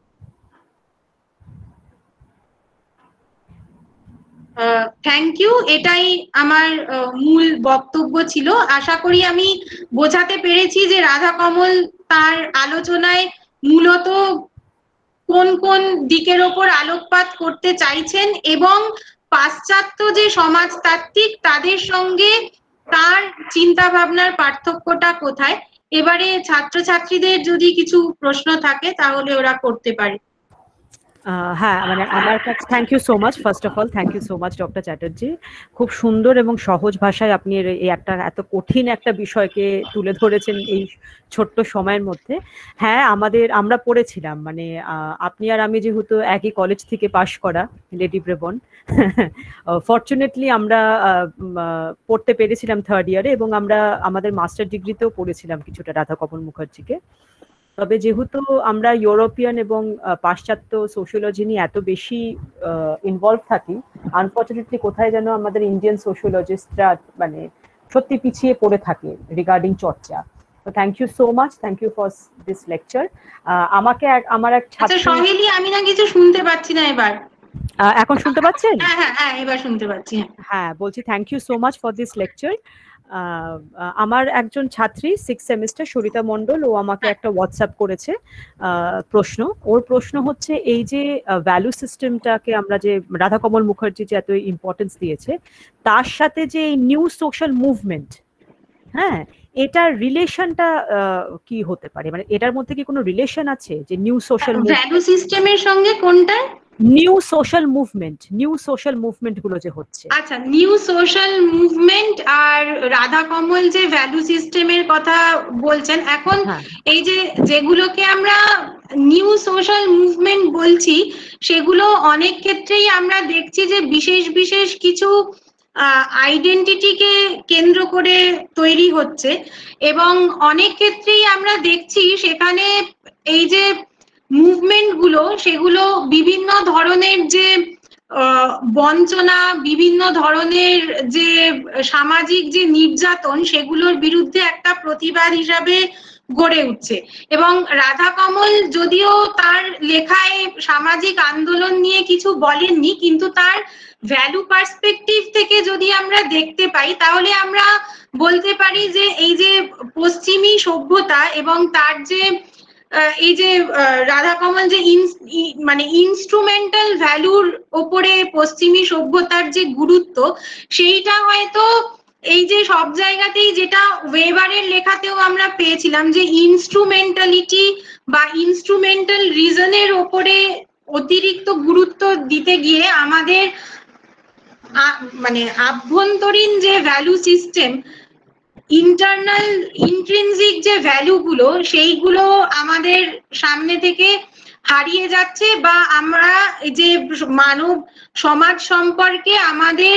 Thank you. এটাই আমার মূল বক্তব্য ছিল। আশা করি আমি বোঝাতে পেরেছি যে রাধাকমল তার আলোচনায় মূলত কোন কোন দিকের ওপর আলোকপাত করতে চাইছেন এবং পাশ্চাত্য যে সমাজতাত্ত্বিক, তাদের সঙ্গে তার চিন্তা ভাবনার পার্থক্যটা কোথায়? এবারে ছাত্রছাত্রীদের যদি কিছু প্রশ্ন থাকে তাহলে ওরা করতে পারে। হ্যাঁ, মানে আমার কাছে thank you so much, first of all thank you so much doctor Chatterjee. খুব সুন্দর এবং সহজ ভাষায় আপনি এই একটা এত কঠিন একটা বিষয়কে তুলে ধরেছেন এই ছোট্ট সময়ের মধ্যে। হ্যাঁ, আমরা পড়েছিলাম, মানে আপনি আর আমি যেহেতু একই কলেজ থেকে পাশ করা, লেডি ব্রেবন, ফর্চুনেটলি আমরা পড়তে পেরেছিলাম থার্ড ইয়ারে, এবং আমরা আমাদের মাস্টার ডিগ্রিতেও পড়েছিলাম কিছুটা রাধাকমল মুখার্জিকে। তবে যেহেতু আমরা ইউরোপিয়ান এবং পাশ্চাত্য সোশিওলজি নিয়ে এত বেশি ইনভলভ থাকি, আনফর্চুনেটলি কোথায় যেন আমাদের ইন্ডিয়ান সোশিওলজিস্টরা মানে সত্যি পিছিয়ে পড়ে থাকে রিগার্ডিং চর্চা। তো thank you so much, thank you for this lecture. আমার এক আচ্ছা ছাত্র, সহেলি, আমি না কিছু শুনতে পাচ্ছি না এবার। এখন শুনতে পাচ্ছেন? হ্যাঁ হ্যাঁ হ্যাঁ, এবার শুনতে পাচ্ছি। হ্যাঁ, বলছি thank you so much for this lecture. আমার একজন ছাত্রী 6th সেমিস্টার সরিতা মণ্ডল, ও আমাকে একটা হোয়াটসঅ্যাপ করেছে ওর প্রশ্ন হচ্ছে এই যে ভ্যালু সিস্টেমটাকে আমরা যে রাধাকমল মুখার্জি যে এত ইম্পর্টেন্স দিয়েছে, তার সাথে যে নিউ সোশ্যাল মুভমেন্ট, হ্যাঁ, এটার রিলেশনটা কি হতে পারে? মানে এটার মধ্যে কি কোনো রিলেশন আছে যে নিউ সোশ্যাল ভ্যালু সিস্টেমের সঙ্গে কোনটা? নিউ সোশ্যাল মুভমেন্ট গুলো যে হচ্ছে। আচ্ছা, নিউ সোশ্যাল মুভমেন্ট আর রাধা কমল যে ভ্যালু সিস্টেমের কথা বলছেন এখন, হ্যাঁ, এই যে যেগুলোকে আমরা নিউ সোশ্যাল মুভমেন্ট বলছি, সেগুলো অনেক ক্ষেত্রেই আমরা দেখছি যে বিশেষ বিশেষ কিছু আইডেন্টিটিকে কেন্দ্র করে তৈরি হচ্ছে, এবং অনেক ক্ষেত্রেই আমরা দেখছি সেখানে এই যে মুভমেন্ট গুলো, সেগুলো বিভিন্ন ধরনের যে বঞ্চনা, বিভিন্ন ধরনের যে সামাজিক যে নির্যাতন, সেগুলোর বিরুদ্ধে একটা প্রতিবাদ হিসাবে গড়ে উঠছে। এবং রাধা কমল যদিও তার লেখায় সামাজিক আন্দোলন নিয়ে কিছু বলেননি, কিন্তু তার ভ্যালু পার্সপেক্টিভ থেকে যদি আমরা দেখতে পাই, তাহলে আমরা বলতে পারি যে এই যে পশ্চিমী সভ্যতা এবং তার যে এই যে রাধা কমল যে মানে ইনস্ট্রুমেন্টাল ভ্যালুর ওপরে পশ্চিমী সভ্যতার যে গুরুত্ব, সেইটা হয়তো এই যে সব জায়গাতেই, যেটা ওয়েবারের লেখাতেও আমরা পেয়েছিলাম, যে ইনস্ট্রুমেন্টালিটি বা ইনস্ট্রুমেন্টাল রিজনের ওপরে অতিরিক্ত গুরুত্ব দিতে গিয়ে আমাদের মানে আভ্যন্তরীণ যে ভ্যালু সিস্টেম, ইন্টারনাল ইন্ট্রিনজিক যে ভ্যালুগুলো, সেইগুলো আমাদের সামনে থেকে হারিয়ে যাচ্ছে, বা আমরা যে মানব সমাজ সম্পর্কে আমাদের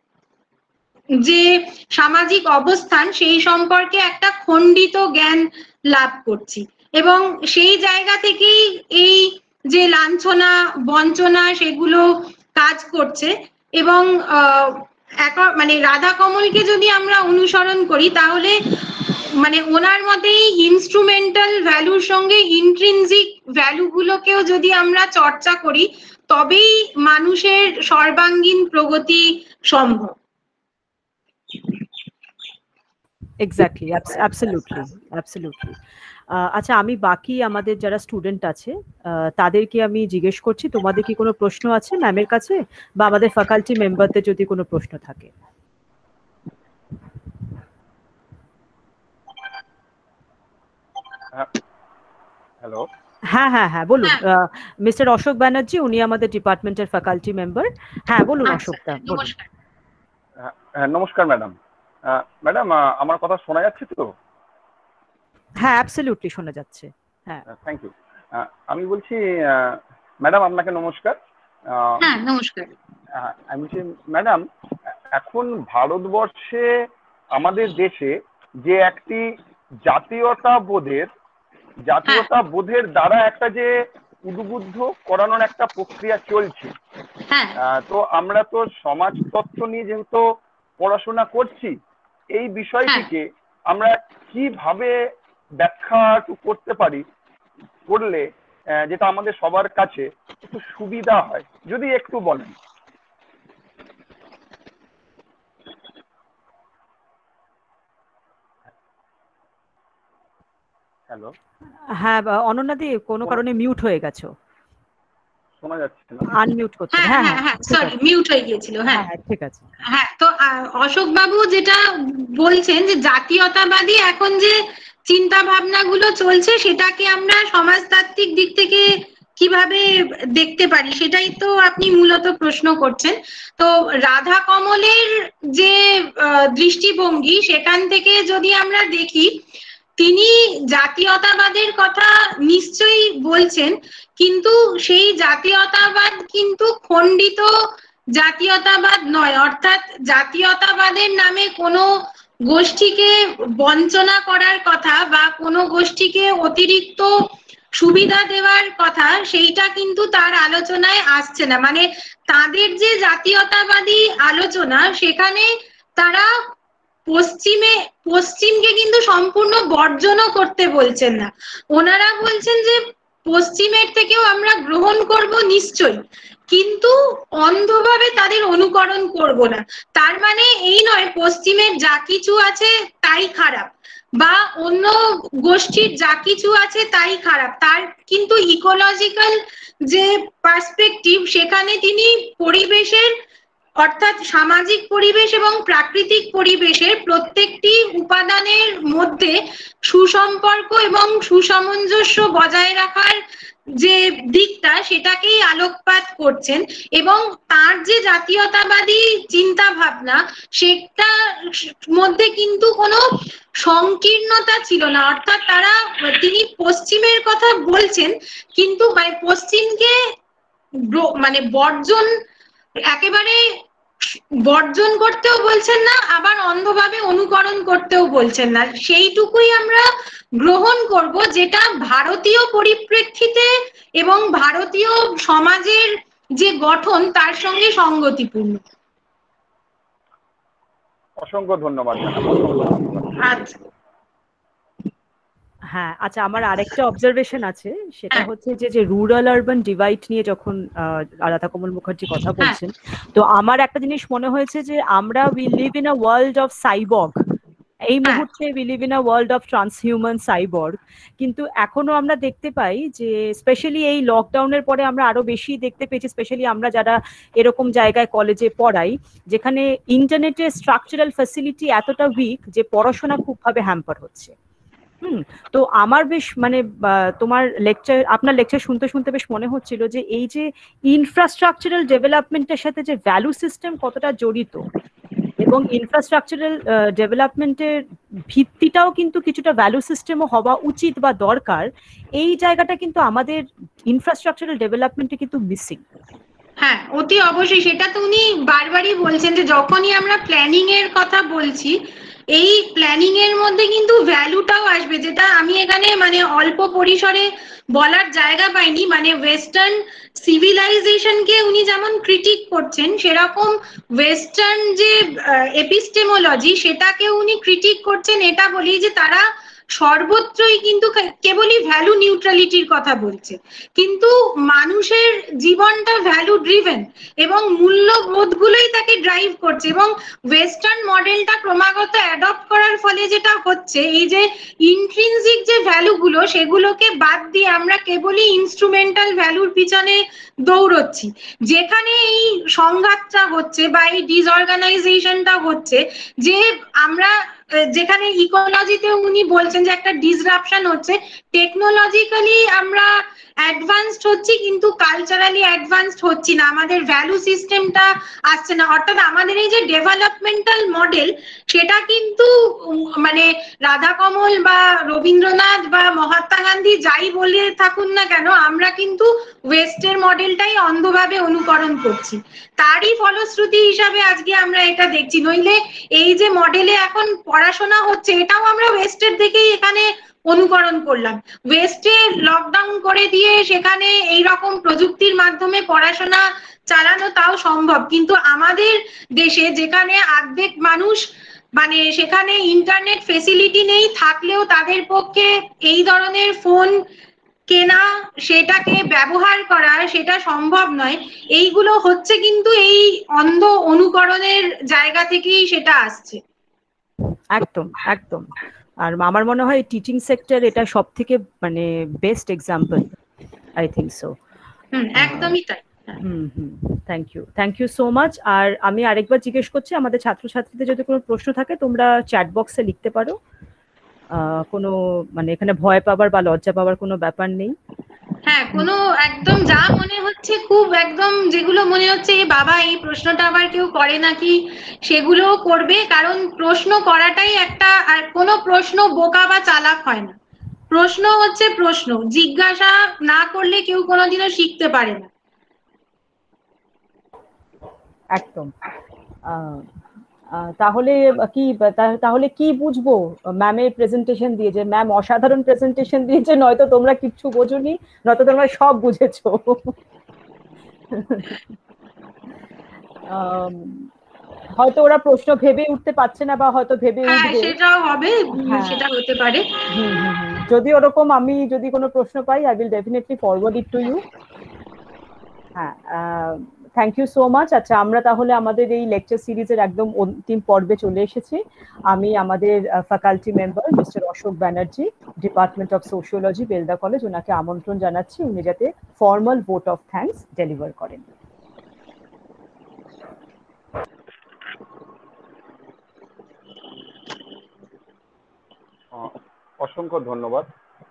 যে সামাজিক অবস্থান, সেই সম্পর্কে একটা খণ্ডিত জ্ঞান লাভ করছি। এবং সেই জায়গা থেকেই এই যে লাঞ্ছনা বঞ্চনা সেগুলো কাজ করছে। এবং মানে রাধা কমলকে যদি আমরা অনুসরণ করি, তাহলে মানে ওনার মতেই ইনস্ট্রুমেন্টাল ভ্যালুর সঙ্গে ইন্ট্রিনজিক ভ্যালুগুলোকেও যদি আমরা চর্চা করি, তবেই মানুষের সর্বাঙ্গীন প্রগতি সম্ভব। Exactly, absolutely, absolutely. আচ্ছা, আমি বাকি আমাদের যারা স্টুডেন্ট আছে তাদেরকে আমি জিজ্ঞেস করছি, তোমাদের কি কোনো প্রশ্ন আছে ম্যামের কাছে, বা আমাদের ফ্যাকাল্টি মেম্বারদের যদি কোনো প্রশ্ন থাকে? হ্যালো। হ্যাঁ হ্যাঁ হ্যাঁ, বলুন। মিস্টার অশোক ব্যানার্জি, উনি আমাদের ডিপার্টমেন্টের ফ্যাকাল্টি মেম্বার। হ্যাঁ, বলুন অশোকদা, বলুন। নমস্কার ম্যাডাম। ম্যাডাম, আমার কথা শোনা যাচ্ছে তো? হ্যাঁ, অ্যাবসলিউটলি শোনা যাচ্ছে। হ্যাঁ, থ্যাংক ইউ। আমি বলছি, ম্যাডাম আপনাকে নমস্কার। হ্যাঁ নমস্কার। আমি বলছি ম্যাডাম, এখন ভারতবর্ষে আমাদের দেশে যে একটি জাতীয়তা বোধের দ্বারা একটা যে উদ্বুদ্ধ করানোর একটা প্রক্রিয়া চলছে, তো আমরা তো সমাজতত্ত্ব নিয়ে যেহেতু পড়াশোনা করছি, এই বিষয়টিকে আমরা কিভাবে ব্যাখ্যা করতে পারি, করলে যেটা আমাদের সবার কাছে একটু সুবিধা হয়, যদি একটু বলেন। হ্যালো। হ্যাঁ, অনন্যাদি কোনো কারণে মিউট হয়ে গেছো। শোনা যাচ্ছে না। আনমিউট করতে। হ্যাঁ হ্যাঁ হ্যাঁ, সরি, মিউট হয়ে গিয়েছিল। হ্যাঁ ঠিক আছে। হ্যাঁ, তো অশোক বাবু যেটা বলছেন যে জাতীয়তাবাদী এখন যে চিন্তা ভাবনাগুলো চলছে সেটাকে আমরা সমাজতাত্ত্বিক দিক থেকে কিভাবে দেখতে পারি, সেটাই তো আপনি মূলত প্রশ্ন করছেন। তো রাধা কমলের যে দৃষ্টিভঙ্গি, সেখান থেকে যদি আমরা দেখি, তিনি জাতীয়তাবাদের কথা নিশ্চয়ই বলছেন, কিন্তু সেই জাতীয়তাবাদ কিন্তু খণ্ডিত জাতীয়তাবাদ নয়। অর্থাৎ জাতীয়তাবাদের নামে কোনো গোষ্ঠীকে বঞ্চনা করার কথা বা কোনো গোষ্ঠীকে অতিরিক্ত সুবিধা দেওয়ার কথা, সেইটা কিন্তু তার আলোচনায় আসছে না। মানে তাদের যে জাতীয়তাবাদী আলোচনা, সেখানে তারা পশ্চিমকে কিন্তু সম্পূর্ণ বর্জনও করতে বলছেন না। ওনারা বলছেন যে পশ্চিমের থেকেও আমরা গ্রহণ করব নিশ্চয়ই, কিন্তু অন্ধভাবে তাদের অনুকরণ করব না। তার মানে এই নয় পশ্চিমের যা কিছু আছে তাই খারাপ, বা অন্য গোষ্ঠীর যা কিছু আছে তাই খারাপ। তার কিন্তু ইকোলজিক্যাল যে পার্সপেক্টিভ, সেখানে তিনি পরিবেশের, অর্থাৎ সামাজিক পরিবেশ এবং প্রাকৃতিক পরিবেশের প্রত্যেকটি উপাদানের মধ্যে সুসম্পর্ক এবং সুসামঞ্জস্য বজায় রাখার যে দিকটা, সেটাকেই আলোকপাত করছেন। এবং তার যে জাতীয়তাবাদী চিন্তা ভাবনা, সেটার মধ্যে কিন্তু কোনো সংকীর্ণতা ছিল না। অর্থাৎ তিনি পশ্চিমের কথা বলছেন, কিন্তু পশ্চিমকে একেবারে বর্জন করতেও বলছেন না, আবার অন্ধভাবে অনুকরণ করতেও বলছেন না। সেইটুকুই আমরা গ্রহণ করব যেটা ভারতীয় পরিপ্রেক্ষিতে এবং ভারতীয় সমাজের যে গঠন তার সঙ্গে সঙ্গতিপূর্ণ। অসংখ্য ধন্যবাদ। আচ্ছা, হ্যাঁ, আচ্ছা, আমার আরেকটা অবজারভেশন আছে, সেটা হচ্ছে যে রুরাল আরবান ডিভাইড নিয়ে যখন রাধা কমল মুখার্জি কথা বলছেন, তো আমার একটা জিনিস মনে হয়েছে যে আমরা we live in a world of cyborg. এই মুহূর্তে we live in a world of transhuman cyborg. কিন্তু এখনো আমরা দেখতে পাই যে স্পেশালি এই লকডাউনের পরে আমরা আরো বেশি দেখতে পেয়েছি, স্পেশালি আমরা যারা এরকম জায়গায় কলেজে পড়াই যেখানে ইন্টারনেটের স্ট্রাকচারাল ফ্যাসিলিটি এতটা উইক যে পড়াশোনা খুবভাবে হ্যাম্পার হচ্ছে। তো আমার বেশ আপনার লেকচার শুনতে শুনতে বেশ মনে হচ্ছিল যে এই যে ইনফ্রাস্ট্রাকচারাল ডেভেলপমেন্টের সাথে যে ভ্যালু সিস্টেম কতটা জড়িত, এবং ইনফ্রাস্ট্রাকচারাল ডেভেলপমেন্টের ভিত্তিটাও কিন্তু কিছুটা ভ্যালু সিস্টেমও হওয়া উচিত বা দরকার। এই জায়গাটা কিন্তু আমাদের ইনফ্রাস্ট্রাকচারাল ডেভেলপমেন্টে কিন্তু মিসিং। হ্যাঁ, অতি অবশ্যই। সেটা তো উনি বারবারই বলছেন যে যখনই আমরা প্ল্যানিং এর কথা বলছি, এই প্ল্যানিং এর মধ্যে কিন্তু ভ্যালুটাও আসবে, যেটা আমি এখানে অল্প পরিসরে বলার জায়গা পাইনি। ওয়েস্টার্ন সিভিলাইজেশনকে উনি যেমন ক্রিটিক করছেন, সেরকম ওয়েস্টার্ন যে এপিস্টেমোলজি, সেটাকে উনি ক্রিটিক করছেন। এটা বলি যে তারা সর্বত্রই কিন্তু কেবলই ভ্যালু নিউট্রালিটির কথা বলছে, কিন্তু মানুষের জীবনটা ভ্যালু ড্রিভেন এবং মূল্যবোধগুলোই তাকে ড্রাইভ করছে। এবং ওয়েস্টার্ন মডেলটা ক্রমাগত অ্যাডপ্ট করার ফলে যেটা হচ্ছে, এই যে ইন্ট্রিনজিক যে ভ্যালুগুলো, সেগুলোকে বাদ দিয়ে আমরা কেবলই ইনস্ট্রুমেন্টাল ভ্যালুর পিছনে দৌড়চ্ছি। যেখানে এই সংঘাতটা হচ্ছে বা এই ডিসঅর্গানাইজেশনটা হচ্ছে, যে আমরা যেখানে ইকোলজিতে উনি বলছেন যে একটা ডিসরাপশন হচ্ছে, টেকনোলজিক্যালি আমরা অ্যাডভান্সড হচ্ছি কিন্তু কালচারালি অ্যাডভান্সড হচ্ছি না, আমাদের ভ্যালু সিস্টেমটা আসছে না। অর্থাৎ আমাদের এই যে ডেভেলপমেন্টাল মডেল, সেটা কিন্তু রাধা কমল বা রবীন্দ্রনাথ বা মহাত্মা গান্ধী যাই বলে থাকুন না কেন, আমরা কিন্তু ওয়েস্টের মডেলটাই অন্ধভাবে অনুকরণ করছি। তারই ফলশ্রুতি হিসাবে আজকে আমরা এটা দেখছি। নইলে এই যে মডেলে এখন পড়াশোনা হচ্ছে, এটাও আমরা ওয়েস্টের দিকেই এখানে অনুকরণ করলাম। ওয়েস্টে লকডাউন করে দিয়ে সেখানে এই রকম প্রযুক্তির মাধ্যমে পড়াশোনা চালানো তাও সম্ভব, কিন্তু আমাদের দেশে যেখানে অর্ধেক মানুষ সেখানে ইন্টারনেট ফেসিলিটি নেই, থাকলেও তাদের পক্ষে এই ধরনের ফোন কেনা, সেটাকে ব্যবহার করা, সেটা সম্ভব নয়। এইগুলো হচ্ছে কিন্তু এই অন্ধ অনুকরণের জায়গা থেকেই সেটা আসছে। একদম একদম। আর আমার মনে হয় টিচিং সেক্টর এটা সব থেকে best example, I think so. একদমই তাই। Thank you so much. আর আমি আরেকবার জিজ্ঞেস করছি, আমাদের ছাত্রছাত্রীদের যদি কোনো প্রশ্ন থাকে তোমরা চ্যাট বক্সে লিখতে পারো। কোনো মানে এখানে ভয় পাবার বা লজ্জা পাবার কোনো ব্যাপার নেই। হ্যাঁ, কোনো একদম যা মনে হচ্ছে, খুব একদম যেগুলো মনে হচ্ছে এ বাবা এই প্রশ্নটা আবার কেউ করে নাকি, সেগুলোও করবে। কারণ প্রশ্ন করাটাই একটা, আর কোনো প্রশ্ন বোকা বা চালাক হয় না। প্রশ্ন হচ্ছে প্রশ্ন, জিজ্ঞাসা না করলে কেউ কোনোদিনও শিখতে পারে না। একদম। তাহলে তাহলে কি বুঝবো ম্যামের প্রেজেন্টেশন দিয়ে, যে ম্যাম অসাধারণ প্রেজেন্টেশন দিয়েছে, নয়তো তোমরা কিচ্ছু বোঝোনি, নয়তো তোমরা সব বুঝেছো। হয়তো ওরা প্রশ্ন ভেবে উঠতে পারছে না, বা হয়তো ভেবে উঠবে, সেটাও হবে, সেটা হতে পারে। যদি ওরকম আমি যদি কোনো প্রশ্ন পাই, I will definitely forward it to you. হ্যাঁ, থ্যাংক ইউ সো মাচ। আচ্ছা, আমরা তাহলে আমাদের এই লেকচার সিরিজের একদম অন্তিম পর্বে চলে এসেছি। আমি আমাদের faculty member mister Ashok Banerjee, department of sociology, Belda college, ওনাকে আমন্ত্রণ জানাচ্ছি উনি যাতে formal vote of thanks deliver করেন। অসংখ্য ধন্যবাদ।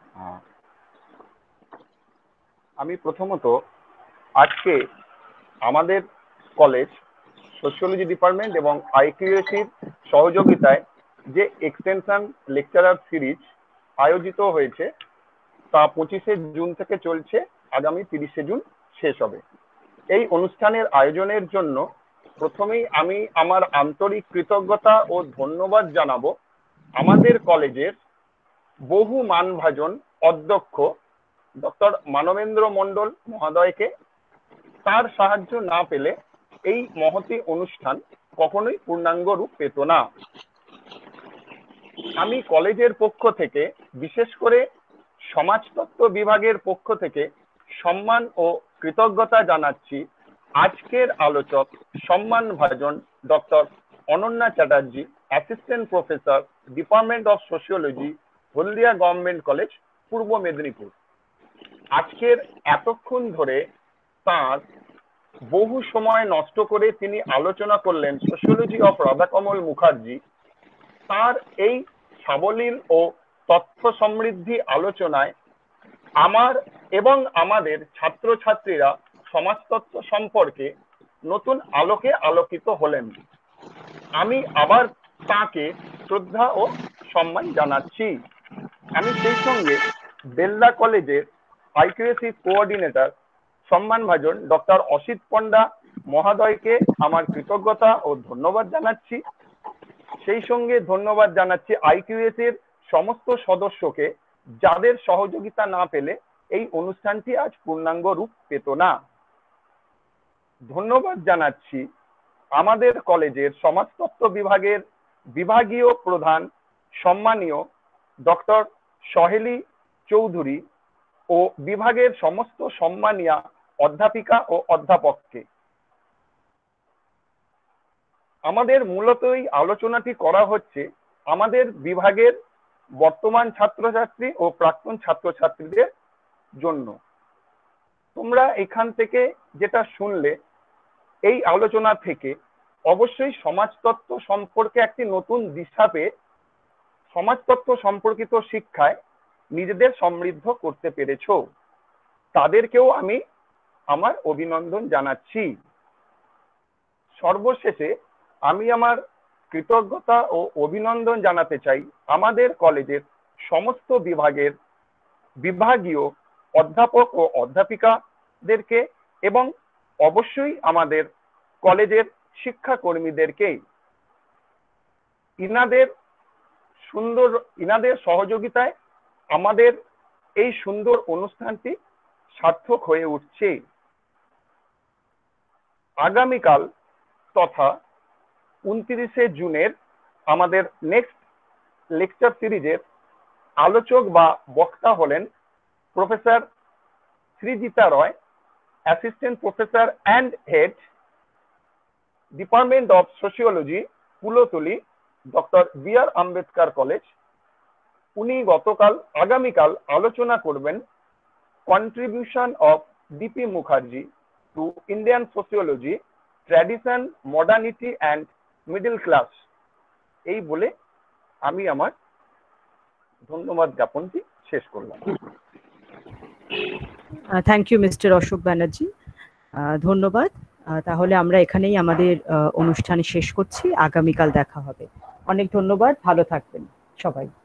আমি প্রথমত আজকে আমাদের কলেজ সোশিওলজি ডিপার্টমেন্ট এবং আইকিউএসির সহযোগিতায় যে এক্সটেনশন লেকচারার সিরিজ আয়োজিত হয়েছে তা 25শে জুন থেকে চলছে, আগামী 30শে জুন শেষ হবে। এই অনুষ্ঠানের আয়োজনের জন্য প্রথমেই আমি আমার আন্তরিক কৃতজ্ঞতা ও ধন্যবাদ জানাবো আমাদের কলেজের বহু মানভাজন অধ্যক্ষ ডক্টর মানবেন্দ্র মণ্ডল মহোদয়কে। তার সাহায্য না পেলে এই মহতী অনুষ্ঠান কখনোই পূর্ণাঙ্গ রূপ পেত না। আমি কলেজের পক্ষ থেকে, বিশেষ করে সমাজতত্ত্ব বিভাগের পক্ষ থেকে সম্মান ও কৃতজ্ঞতা জানাচ্ছি আজকের আলোচক সম্মানভাজন doctor Ananya Chatterjee, assistant professor, department of sociology, Haldia government college, Purba Medinipur. আজকের এতক্ষণ ধরে তার বহু সময় নষ্ট করে তিনি আলোচনা করলেন সোশিওলজি অফ রাধাকমল মুখার্জি। তার এই সাবলীল ও তথ্য সমৃদ্ধি আলোচনায় আমার এবং আমাদের ছাত্রছাত্রীরা সমাজতত্ত্ব সম্পর্কে নতুন আলোকে আলোকিত হলেন। আমি আবার তাকে শ্রদ্ধা ও সম্মান জানাচ্ছি। আমি সেই সঙ্গে বেলদা কলেজের আইকিউএসি কোঅর্ডিনেটর সম্মানভাজন ডক্টর অসিত পণ্ডা মহোদয়কে আমার কৃতজ্ঞতা ও ধন্যবাদ জানাচ্ছি। সেই সঙ্গে ধন্যবাদ জানাচ্ছি আইকিউএসির সমস্ত সদস্যকে, যাদের সহযোগিতা না পেলে এই অনুষ্ঠানটি আজ পূর্ণাঙ্গ রূপ পেত না। ধন্যবাদ জানাচ্ছি আমাদের কলেজের সমাজতত্ত্ব বিভাগের বিভাগীয় প্রধান সম্মানীয় ডক্টর সহেলি চৌধুরী ও বিভাগের সমস্ত সম্মানীয়া অধ্যাপিকা ও অধ্যাপককে। আমাদের মূলত এই আলোচনাটি করা হচ্ছে আমাদের বিভাগের বর্তমান ছাত্রছাত্রী ও প্রাক্তন ছাত্রছাত্রীদের জন্য। তোমরা এখান থেকে যেটা শুনলে, এই আলোচনা থেকে অবশ্যই সমাজতত্ত্ব সম্পর্কে একটি নতুন দিশা পেয়ে সমাজতত্ত্ব সম্পর্কিত শিক্ষায় নিজেদের সমৃদ্ধ করতে পেরেছো। তাদেরকেও আমি আমার অভিনন্দন জানাচ্ছি। সর্বশেষে আমি আমার কৃতজ্ঞতা ও অভিনন্দন জানাতে চাই আমাদের কলেজের সমস্ত বিভাগের বিভাগীয় অধ্যাপক ও অধ্যাপিকাদেরকে এবং অবশ্যই আমাদের কলেজের শিক্ষাকর্মীদেরকে। ইনাদের সহযোগিতায় আমাদের এই সুন্দর অনুষ্ঠানটি সার্থক হয়ে উঠছে। আগামীকাল তথা 29শে জুনের আমাদের নেক্সট লেকচার সিরিজের আলোচক বা বক্তা হলেন professor Srijita Roy, assistant professor and head, department of sociology, Kultali, doctor BR. Ambedkar college. উনি আগামীকাল আলোচনা করবেন contribution of DP Mukherjee to Indian sociology tradition modernity and middle class. এই বলে আমি আমার ধন্যবাদ জ্ঞাপনটি শেষ করলাম। Thank you mister Ashok Banerjee, ধন্যবাদ। তাহলে আমরা এখানেই আমাদের অনুষ্ঠান শেষ করছি, আগামীকাল দেখা হবে। অনেক ধন্যবাদ, ভালো থাকবেন সবাই।